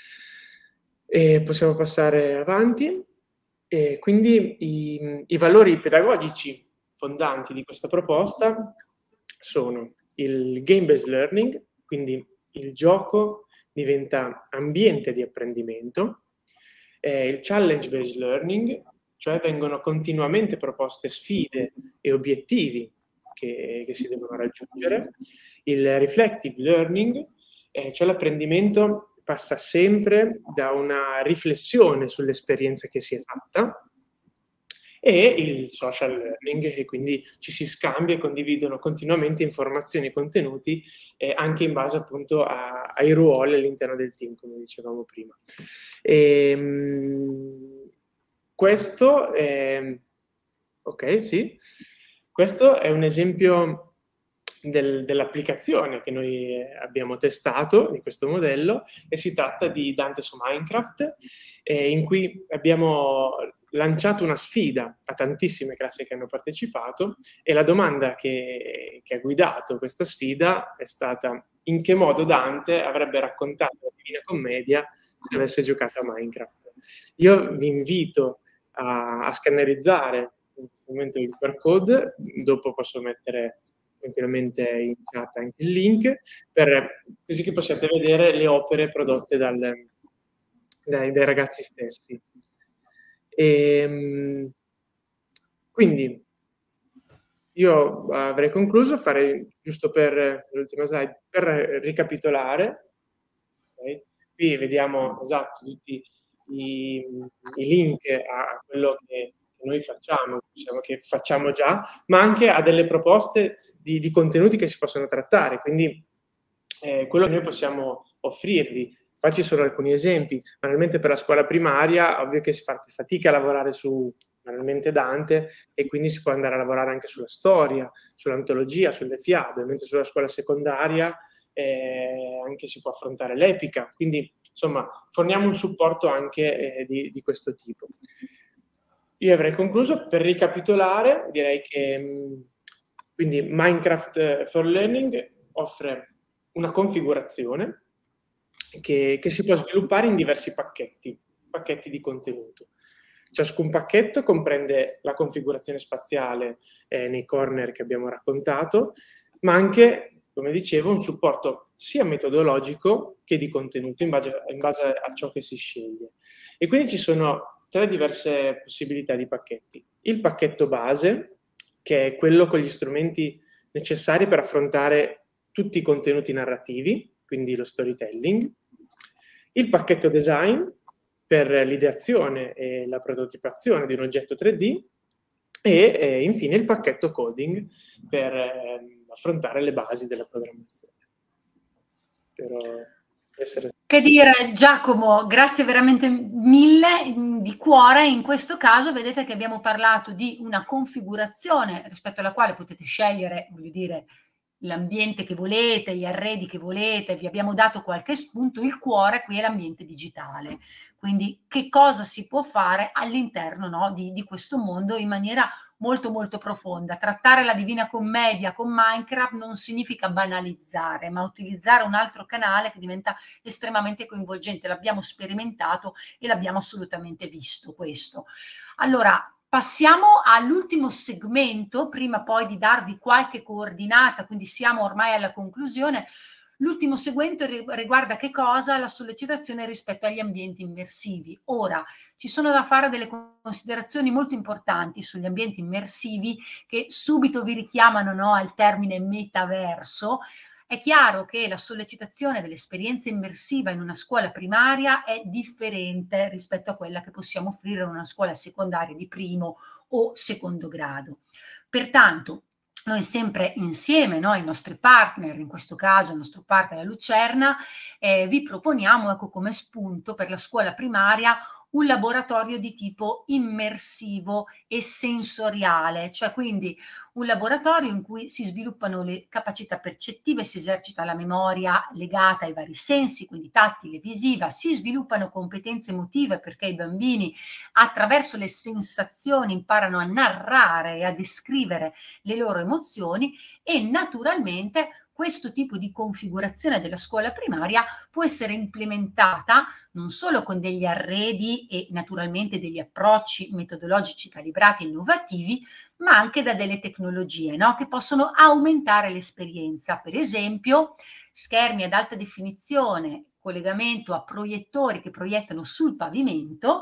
E possiamo passare avanti. E quindi i, i valori pedagogici fondanti di questa proposta sono il game-based learning, quindi il gioco diventa ambiente di apprendimento, eh, il challenge-based learning, cioè vengono continuamente proposte sfide e obiettivi che, che si devono raggiungere, il reflective learning, eh, cioè l'apprendimento passa sempre da una riflessione sull'esperienza che si è fatta, e il social learning, e quindi ci si scambia e condividono continuamente informazioni e contenuti eh, anche in base appunto a, ai ruoli all'interno del team, come dicevamo prima. E, mh, questo è, ok, sì, questo è un esempio del, dell'applicazione che noi abbiamo testato di questo modello, e si tratta di Dante su Minecraft, eh, in cui abbiamo lanciato una sfida a tantissime classi che hanno partecipato, e la domanda che, che ha guidato questa sfida è stata: in che modo Dante avrebbe raccontato la Divina Commedia se avesse giocato a Minecraft? Io vi invito a, a scannerizzare in questo momento il Q R code, dopo posso mettere tranquillamente in chat anche il link, per, così che possiate vedere le opere prodotte dal, dai, dai ragazzi stessi. E, quindi io avrei concluso, farei giusto per l'ultima slide, per ricapitolare. Okay? Qui vediamo esatto tutti i, i link a quello che noi facciamo, diciamo che facciamo già, ma anche a delle proposte di, di contenuti che si possono trattare, quindi eh, quello che noi possiamo offrirvi. Qua ci sono alcuni esempi. Banalmente per la scuola primaria, ovvio che si fa più fatica a lavorare su banalmente Dante, e quindi si può andare a lavorare anche sulla storia, sull'antologia, sulle fiabe, mentre sulla scuola secondaria eh, anche si può affrontare l'epica. Quindi, insomma, forniamo un supporto anche eh, di, di questo tipo. Io avrei concluso. Per ricapitolare, direi che mh, quindi Minecraft for Learning offre una configurazione che, che si può sviluppare in diversi pacchetti, pacchetti di contenuto. Ciascun pacchetto comprende la configurazione spaziale eh, nei corner che abbiamo raccontato, ma anche, come dicevo, un supporto sia metodologico che di contenuto in base, in base a ciò che si sceglie. E quindi ci sono tre diverse possibilità di pacchetti. Il pacchetto base, che è quello con gli strumenti necessari per affrontare tutti i contenuti narrativi, quindi lo storytelling. Il pacchetto design, per l'ideazione e la prototipazione di un oggetto tre D, e eh, infine il pacchetto coding per eh, affrontare le basi della programmazione. Spero essere... Che dire, Giacomo, grazie veramente mille di cuore. In questo caso vedete che abbiamo parlato di una configurazione rispetto alla quale potete scegliere, voglio dire, l'ambiente che volete, gli arredi che volete, vi abbiamo dato qualche spunto. Il cuore qui è l'ambiente digitale, quindi che cosa si può fare all'interno, no, di, di questo mondo in maniera molto molto profonda. Trattare la Divina Commedia con Minecraft non significa banalizzare, ma utilizzare un altro canale che diventa estremamente coinvolgente. L'abbiamo sperimentato e l'abbiamo assolutamente visto questo. Allora, passiamo all'ultimo segmento, prima poi di darvi qualche coordinata, quindi siamo ormai alla conclusione. L'ultimo segmento riguarda che cosa? La sollecitazione rispetto agli ambienti immersivi. Ora, ci sono da fare delle considerazioni molto importanti sugli ambienti immersivi che subito vi richiamano, no, al termine metaverso. È chiaro che la sollecitazione dell'esperienza immersiva in una scuola primaria è differente rispetto a quella che possiamo offrire in una scuola secondaria di primo o secondo grado. Pertanto, noi sempre insieme, no, i nostri partner, in questo caso il nostro partner la Lucerna, eh, vi proponiamo, ecco, come spunto per la scuola primaria un laboratorio di tipo immersivo e sensoriale, cioè quindi un laboratorio in cui si sviluppano le capacità percettive, si esercita la memoria legata ai vari sensi, quindi tattile, visiva, si sviluppano competenze emotive perché i bambini attraverso le sensazioni imparano a narrare e a descrivere le loro emozioni, e naturalmente questo tipo di configurazione della scuola primaria può essere implementata non solo con degli arredi e naturalmente degli approcci metodologici calibrati e innovativi, ma anche da delle tecnologie, no, che possono aumentare l'esperienza. Per esempio, schermi ad alta definizione, collegamento a proiettori che proiettano sul pavimento,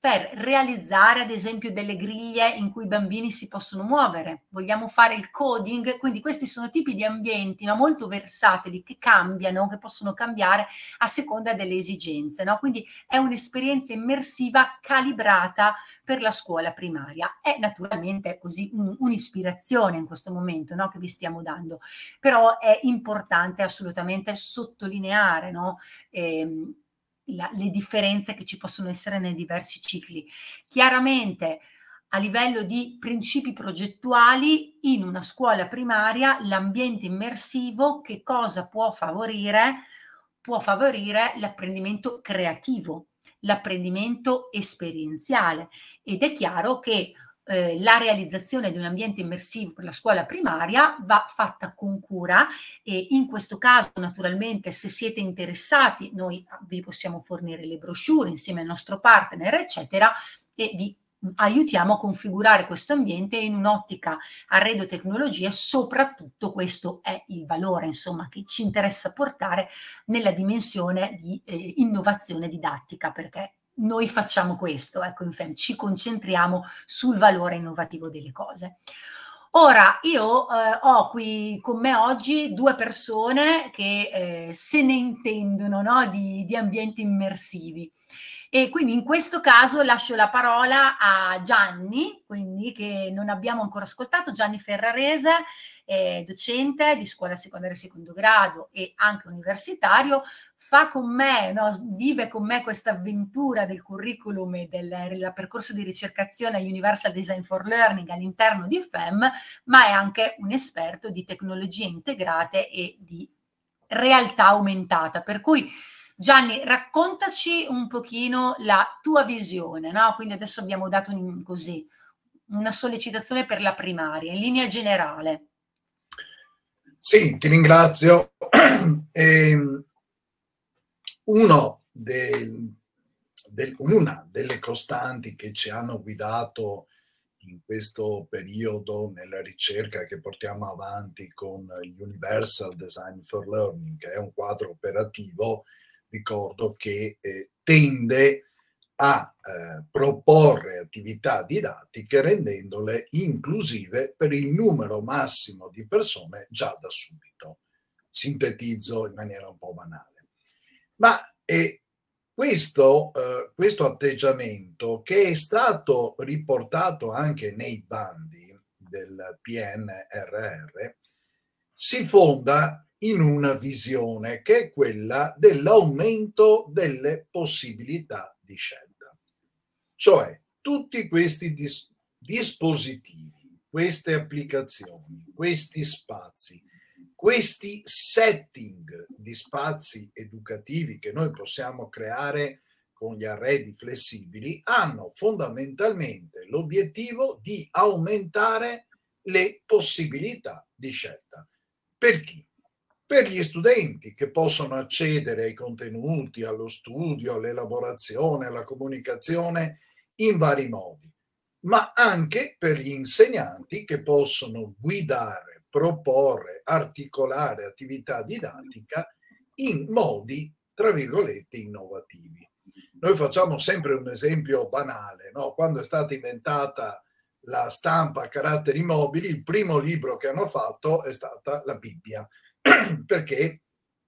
per realizzare ad esempio delle griglie in cui i bambini si possono muovere, vogliamo fare il coding, quindi questi sono tipi di ambienti, no, molto versatili, che cambiano, che possono cambiare a seconda delle esigenze, no? Quindi è un'esperienza immersiva calibrata per la scuola primaria. È naturalmente così un, un'ispirazione in questo momento, no, che vi stiamo dando, però è importante assolutamente sottolineare, no, ehm, La, le differenze che ci possono essere nei diversi cicli. Chiaramente a livello di principi progettuali in una scuola primaria l'ambiente immersivo che cosa può favorire? Può favorire l'apprendimento creativo, l'apprendimento esperienziale, ed è chiaro che Eh, la realizzazione di un ambiente immersivo per la scuola primaria va fatta con cura, e in questo caso naturalmente se siete interessati noi vi possiamo fornire le brochure insieme al nostro partner eccetera, e vi aiutiamo a configurare questo ambiente in un'ottica arredo tecnologie. Soprattutto questo è il valore, insomma, che ci interessa portare nella dimensione di eh, innovazione didattica, perché noi facciamo questo, ecco, in Fem ci concentriamo sul valore innovativo delle cose. Ora, io eh, ho qui con me oggi due persone che eh, se ne intendono, no, di, di ambienti immersivi. E quindi in questo caso lascio la parola a Gianni, quindi, che non abbiamo ancora ascoltato, Gianni Ferrarese, eh, docente di scuola secondaria secondo grado e anche universitario. Fa con me, no, vive con me questa avventura del curriculum e del, del percorso di ricercazione Universal Design for Learning all'interno di Fem, ma è anche un esperto di tecnologie integrate e di realtà aumentata. Per cui, Gianni, raccontaci un pochino la tua visione, no? Quindi adesso abbiamo dato un, così, una sollecitazione per la primaria, in linea generale. Sì, ti ringrazio. E uno del, del, una delle costanti che ci hanno guidato in questo periodo nella ricerca che portiamo avanti con Universal Design for Learning, che è un quadro operativo, ricordo che eh, tende a eh, proporre attività didattiche rendendole inclusive per il numero massimo di persone già da subito. Sintetizzo in maniera un po' banale. Ma eh, questo, eh, questo atteggiamento, che è stato riportato anche nei bandi del P N R R, si fonda in una visione che è quella dell'aumento delle possibilità di scelta. Cioè, tutti questi dis- dispositivi, queste applicazioni, questi spazi, questi setting di spazi educativi che noi possiamo creare con gli arredi flessibili hanno fondamentalmente l'obiettivo di aumentare le possibilità di scelta. Per chi? Per gli studenti, che possono accedere ai contenuti, allo studio, all'elaborazione, alla comunicazione in vari modi, ma anche per gli insegnanti, che possono guidare, proporre, articolare attività didattica in modi, tra virgolette, innovativi. Noi facciamo sempre un esempio banale, no? Quando è stata inventata la stampa a caratteri mobili, il primo libro che hanno fatto è stata la Bibbia, perché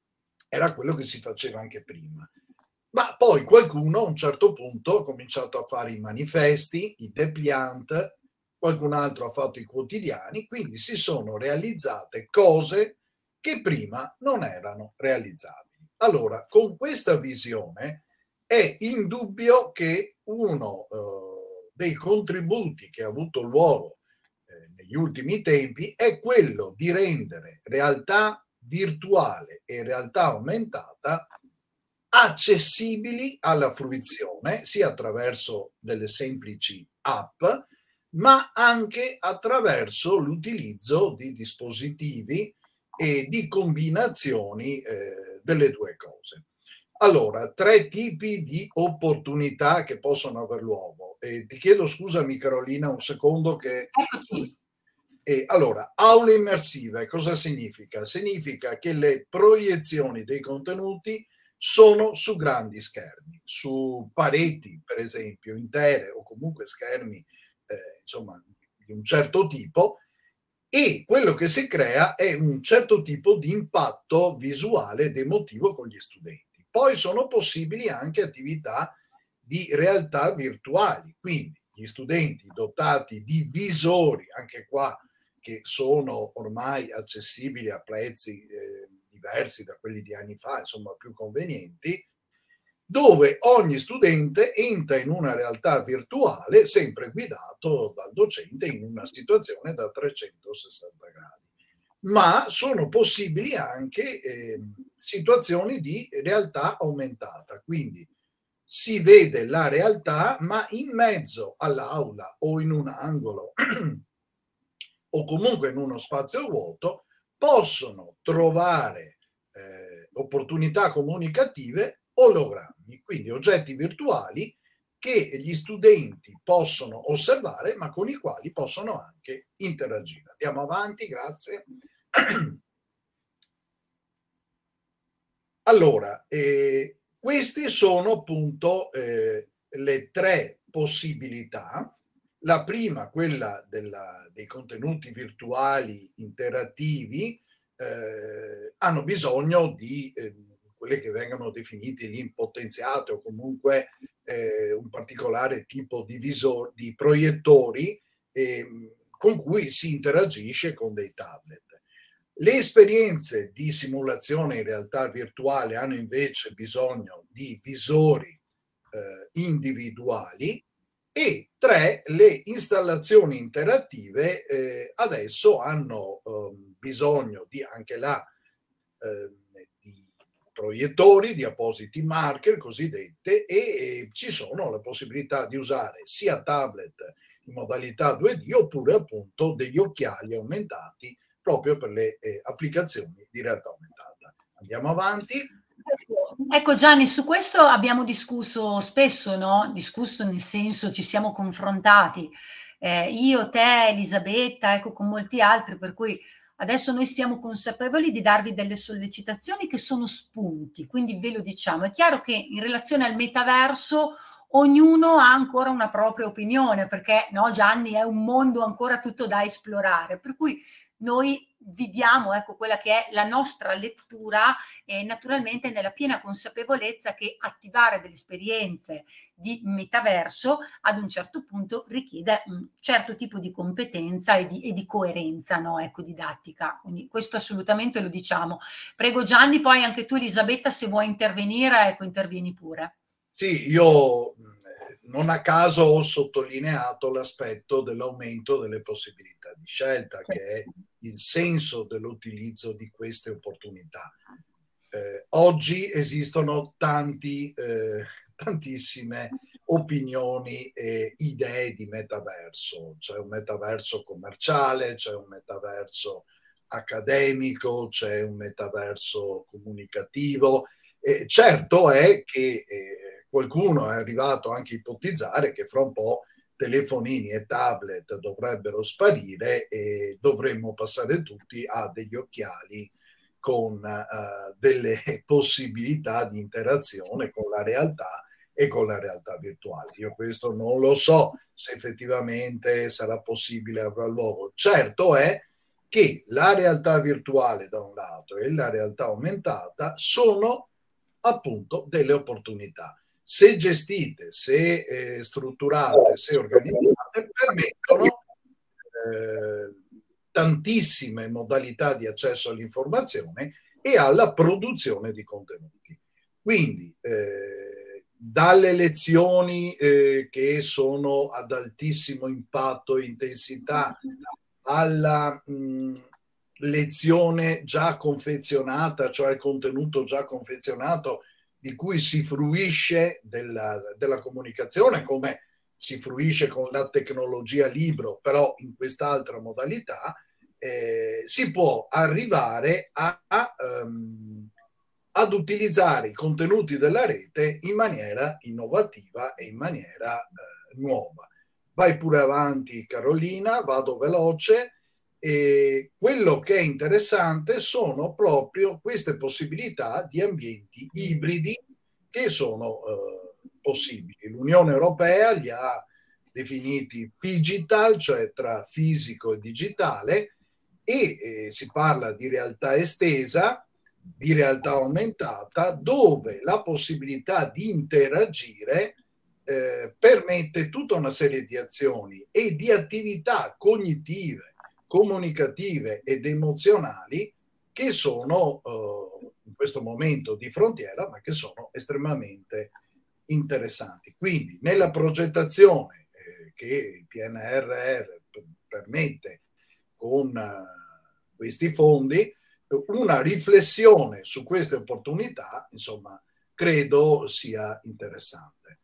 era quello che si faceva anche prima. Ma poi qualcuno a un certo punto ha cominciato a fare i manifesti, i dépliant, qualcun altro ha fatto i quotidiani, quindi si sono realizzate cose che prima non erano realizzabili. Allora, con questa visione è indubbio che uno eh, dei contributi che ha avuto luogo eh, negli ultimi tempi è quello di rendere realtà virtuale e realtà aumentata accessibili alla fruizione, sia attraverso delle semplici app, ma anche attraverso l'utilizzo di dispositivi e di combinazioni eh, delle due cose. Allora, tre tipi di opportunità che possono aver luogo. E ti chiedo scusami Carolina un secondo che... Eccoci. E allora, aule immersive cosa significa? Significa che le proiezioni dei contenuti sono su grandi schermi, su pareti per esempio intere o comunque schermi eh, insomma di un certo tipo, e quello che si crea è un certo tipo di impatto visuale ed emotivo con gli studenti. Poi sono possibili anche attività di realtà virtuali, quindi gli studenti dotati di visori, anche qua che sono ormai accessibili a prezzi eh, diversi da quelli di anni fa, insomma più convenienti, dove ogni studente entra in una realtà virtuale sempre guidato dal docente in una situazione da trecentosessanta gradi. Ma sono possibili anche eh, situazioni di realtà aumentata, quindi si vede la realtà ma in mezzo all'aula o in un angolo o comunque in uno spazio vuoto possono trovare eh, opportunità comunicative ologrammi, quindi oggetti virtuali che gli studenti possono osservare ma con i quali possono anche interagire. Andiamo avanti, grazie. Allora, eh, queste sono appunto eh, le tre possibilità. La prima, quella della, dei contenuti virtuali interattivi, eh, hanno bisogno di eh, quelle che vengono definite link potenziate o comunque eh, un particolare tipo di, visor, di proiettori eh, con cui si interagisce con dei tablet. Le esperienze di simulazione in realtà virtuale hanno invece bisogno di visori eh, individuali. E tre, le installazioni interattive eh, adesso hanno eh, bisogno di anche là eh, di proiettori, di appositi marker cosiddette, e, e ci sono la possibilità di usare sia tablet in modalità due D oppure appunto degli occhiali aumentati proprio per le eh, applicazioni di realtà aumentata. Andiamo avanti. Ecco Gianni, su questo abbiamo discusso spesso, no? Discusso nel senso ci siamo confrontati, eh, io, te, Elisabetta, ecco, con molti altri, per cui adesso noi siamo consapevoli di darvi delle sollecitazioni che sono spunti, quindi ve lo diciamo. È chiaro che in relazione al metaverso ognuno ha ancora una propria opinione, perché no, Gianni, è un mondo ancora tutto da esplorare, per cui noi vi diamo ecco, quella che è la nostra lettura e naturalmente nella piena consapevolezza che attivare delle esperienze di metaverso ad un certo punto richiede un certo tipo di competenza e di, e di coerenza no? ecco, didattica. Quindi questo assolutamente lo diciamo. Prego Gianni, poi anche tu Elisabetta se vuoi intervenire, ecco, intervieni pure. Sì, io non a caso ho sottolineato l'aspetto dell'aumento delle possibilità di scelta, che è il senso dell'utilizzo di queste opportunità. Eh, oggi esistono tanti, eh, tantissime opinioni e idee di metaverso. C'è un metaverso commerciale, c'è un metaverso accademico, c'è un metaverso comunicativo. Eh, certo è che eh, qualcuno è arrivato anche a ipotizzare che fra un po' telefonini e tablet dovrebbero sparire e dovremmo passare tutti a degli occhiali con uh, delle possibilità di interazione con la realtà e con la realtà virtuale. Io questo non lo so se effettivamente sarà possibile, avrà luogo. Certo è che la realtà virtuale da un lato e la realtà aumentata sono appunto delle opportunità. Se gestite, se eh, strutturate, se organizzate, permettono eh, tantissime modalità di accesso all'informazione e alla produzione di contenuti. Quindi eh, dalle lezioni eh, che sono ad altissimo impatto e intensità alla mh, lezione già confezionata, cioè il contenuto già confezionato di cui si fruisce della, della comunicazione, come si fruisce con la tecnologia libro, però in quest'altra modalità, eh, si può arrivare a, a, um, ad utilizzare i contenuti della rete in maniera innovativa e in maniera eh, nuova. Vai pure avanti Carolina, vado veloce. E quello che è interessante sono proprio queste possibilità di ambienti ibridi che sono eh, possibili. L'Unione Europea li ha definiti digital, cioè tra fisico e digitale, e eh, si parla di realtà estesa, di realtà aumentata, dove la possibilità di interagire eh, permette tutta una serie di azioni e di attività cognitive, comunicative ed emozionali che sono eh, in questo momento di frontiera, ma che sono estremamente interessanti. Quindi nella progettazione eh, che il P N R R permette con eh, questi fondi, una riflessione su queste opportunità, insomma, credo sia interessante.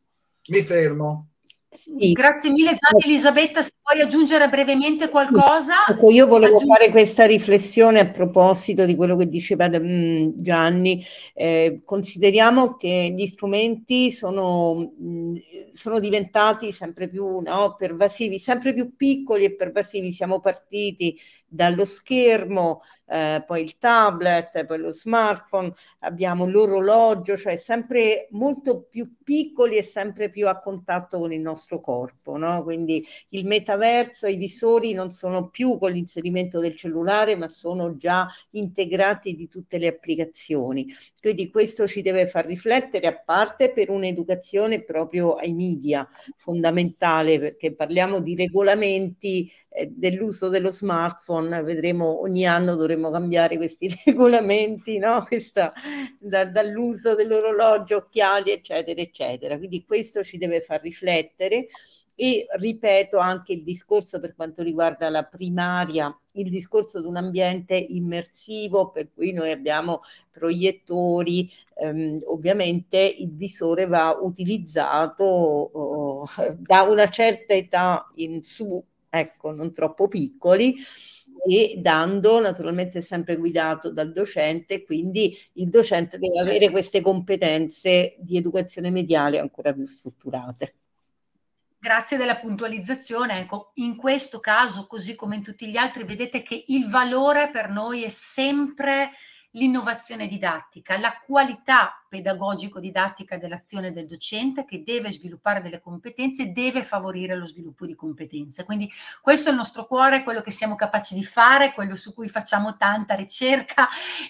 Mi fermo. Sì. Grazie mille Gianni. Elisabetta, se vuoi aggiungere brevemente qualcosa. Ecco, io volevo aggiung- fare questa riflessione a proposito di quello che diceva mh, Gianni. Eh, consideriamo che gli strumenti sono, mh, sono diventati sempre più no, pervasivi, sempre più piccoli e pervasivi. Siamo partiti dallo schermo, eh, poi il tablet, poi lo smartphone, abbiamo l'orologio, cioè sempre molto più piccoli e sempre più a contatto con il nostro corpo, no? Quindi il metaverso, i visori non sono più con l'inserimento del cellulare, ma sono già integrati di tutte le applicazioni. Quindi questo ci deve far riflettere, a parte per un'educazione proprio ai media, fondamentale, perché parliamo di regolamenti eh, dell'uso dello smartphone, vedremo ogni anno dovremo cambiare questi regolamenti, no? Questa, da, dall'uso dell'orologio, occhiali, eccetera, eccetera. Quindi questo ci deve far riflettere. E ripeto anche il discorso per quanto riguarda la primaria, il discorso di un ambiente immersivo, per cui noi abbiamo proiettori, ehm, ovviamente il visore va utilizzato oh, da una certa età in su, ecco, non troppo piccoli, e dando naturalmente sempre guidato dal docente, quindi il docente deve avere queste competenze di educazione mediale ancora più strutturate. Grazie della puntualizzazione. Ecco, in questo caso, così come in tutti gli altri, vedete che il valore per noi è sempre l'innovazione didattica, la qualità pedagogico-didattica dell'azione del docente, che deve sviluppare delle competenze, deve favorire lo sviluppo di competenze. Quindi questo è il nostro cuore, quello che siamo capaci di fare, quello su cui facciamo tanta ricerca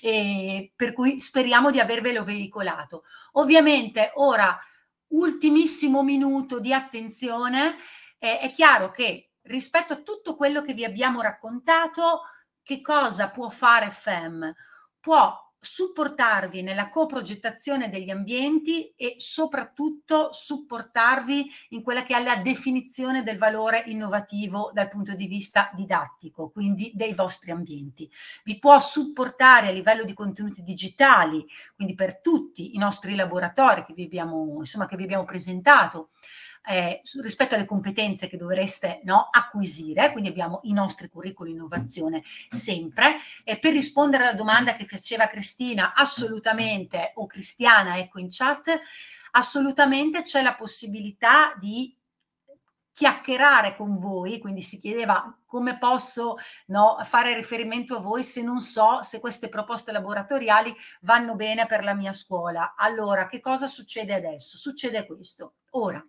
e per cui speriamo di avervelo veicolato. Ovviamente ora, ultimissimo minuto di attenzione, eh, è chiaro che rispetto a tutto quello che vi abbiamo raccontato, che cosa può fare F E M? Può supportarvi nella coprogettazione degli ambienti e soprattutto supportarvi in quella che è la definizione del valore innovativo dal punto di vista didattico, quindi dei vostri ambienti. Vi può supportare a livello di contenuti digitali, quindi per tutti i nostri laboratori che vi abbiamo, insomma, che vi abbiamo presentato, Eh, rispetto alle competenze che dovreste no, acquisire, quindi abbiamo i nostri curriculum innovazione sempre. E per rispondere alla domanda che faceva Cristina, assolutamente, o Cristiana, ecco in chat, assolutamente c'è la possibilità di chiacchierare con voi, quindi si chiedeva come posso no, fare riferimento a voi se non so se queste proposte laboratoriali vanno bene per la mia scuola. Allora, che cosa succede adesso? Succede questo. Ora,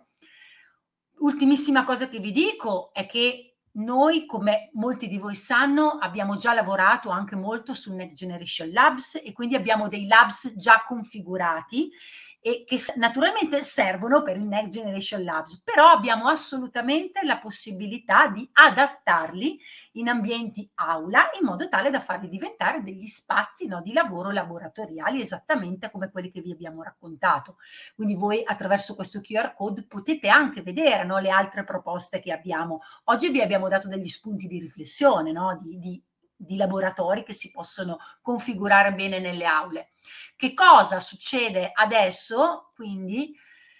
ultimissima cosa che vi dico è che noi, come molti di voi sanno, abbiamo già lavorato anche molto sul Next Generation Labs e quindi abbiamo dei labs già configurati e che naturalmente servono per il Next Generation Labs, però abbiamo assolutamente la possibilità di adattarli in ambienti aula in modo tale da farli diventare degli spazi no, di lavoro laboratoriali esattamente come quelli che vi abbiamo raccontato. Quindi voi attraverso questo Q R code potete anche vedere no, le altre proposte che abbiamo. Oggi vi abbiamo dato degli spunti di riflessione, no, di, di di laboratori che si possono configurare bene nelle aule. Che cosa succede adesso? Quindi,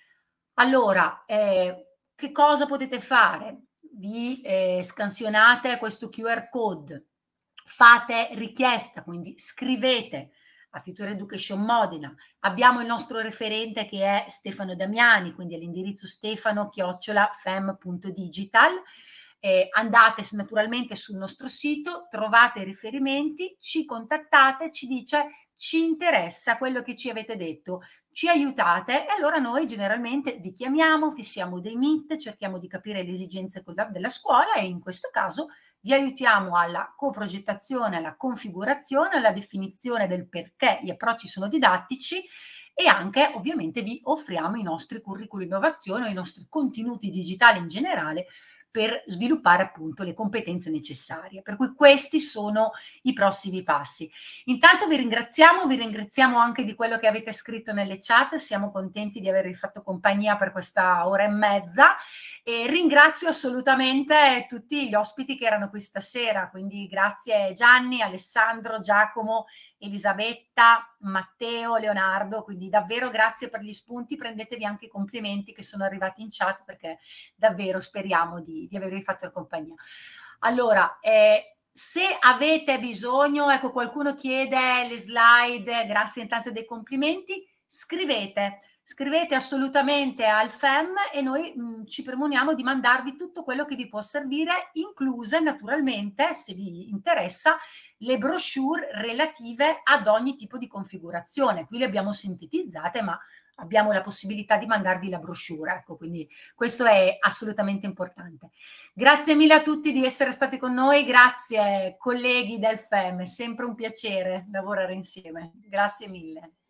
allora, eh, che cosa potete fare? Vi eh, scansionate questo Q R code, fate richiesta, quindi scrivete a Future Education Modena. Abbiamo il nostro referente che è Stefano Damiani, quindi all'indirizzo stefano chiocciola fem punto digital. eh, andate naturalmente sul nostro sito, trovate i riferimenti, ci contattate, ci dice ci interessa quello che ci avete detto, ci aiutate, e allora noi generalmente vi chiamiamo, fissiamo dei meet, cerchiamo di capire le esigenze della scuola e in questo caso vi aiutiamo alla coprogettazione, alla configurazione, alla definizione del perché gli approcci sono didattici, e anche ovviamente vi offriamo i nostri curriculum innovazione o i nostri contenuti digitali in generale per sviluppare appunto le competenze necessarie. Per cui questi sono i prossimi passi. Intanto vi ringraziamo, vi ringraziamo anche di quello che avete scritto nelle chat, siamo contenti di avervi fatto compagnia per questa ora e mezza, e ringrazio assolutamente tutti gli ospiti che erano qui stasera, quindi grazie Gianni, Alessandro, Giacomo, Elisabetta, Matteo, Leonardo, quindi davvero grazie per gli spunti, prendetevi anche i complimenti che sono arrivati in chat, perché davvero speriamo di, di avervi fatto la compagnia. Allora, eh, se avete bisogno, ecco qualcuno chiede le slide, grazie intanto dei complimenti, scrivete, scrivete assolutamente al F E M e noi mh, ci premoniamo di mandarvi tutto quello che vi può servire, incluse naturalmente, se vi interessa, le brochure relative ad ogni tipo di configurazione. Qui le abbiamo sintetizzate, ma abbiamo la possibilità di mandarvi la brochure, ecco, quindi questo è assolutamente importante. Grazie mille a tutti di essere stati con noi, grazie colleghi del F E M, è sempre un piacere lavorare insieme, grazie mille.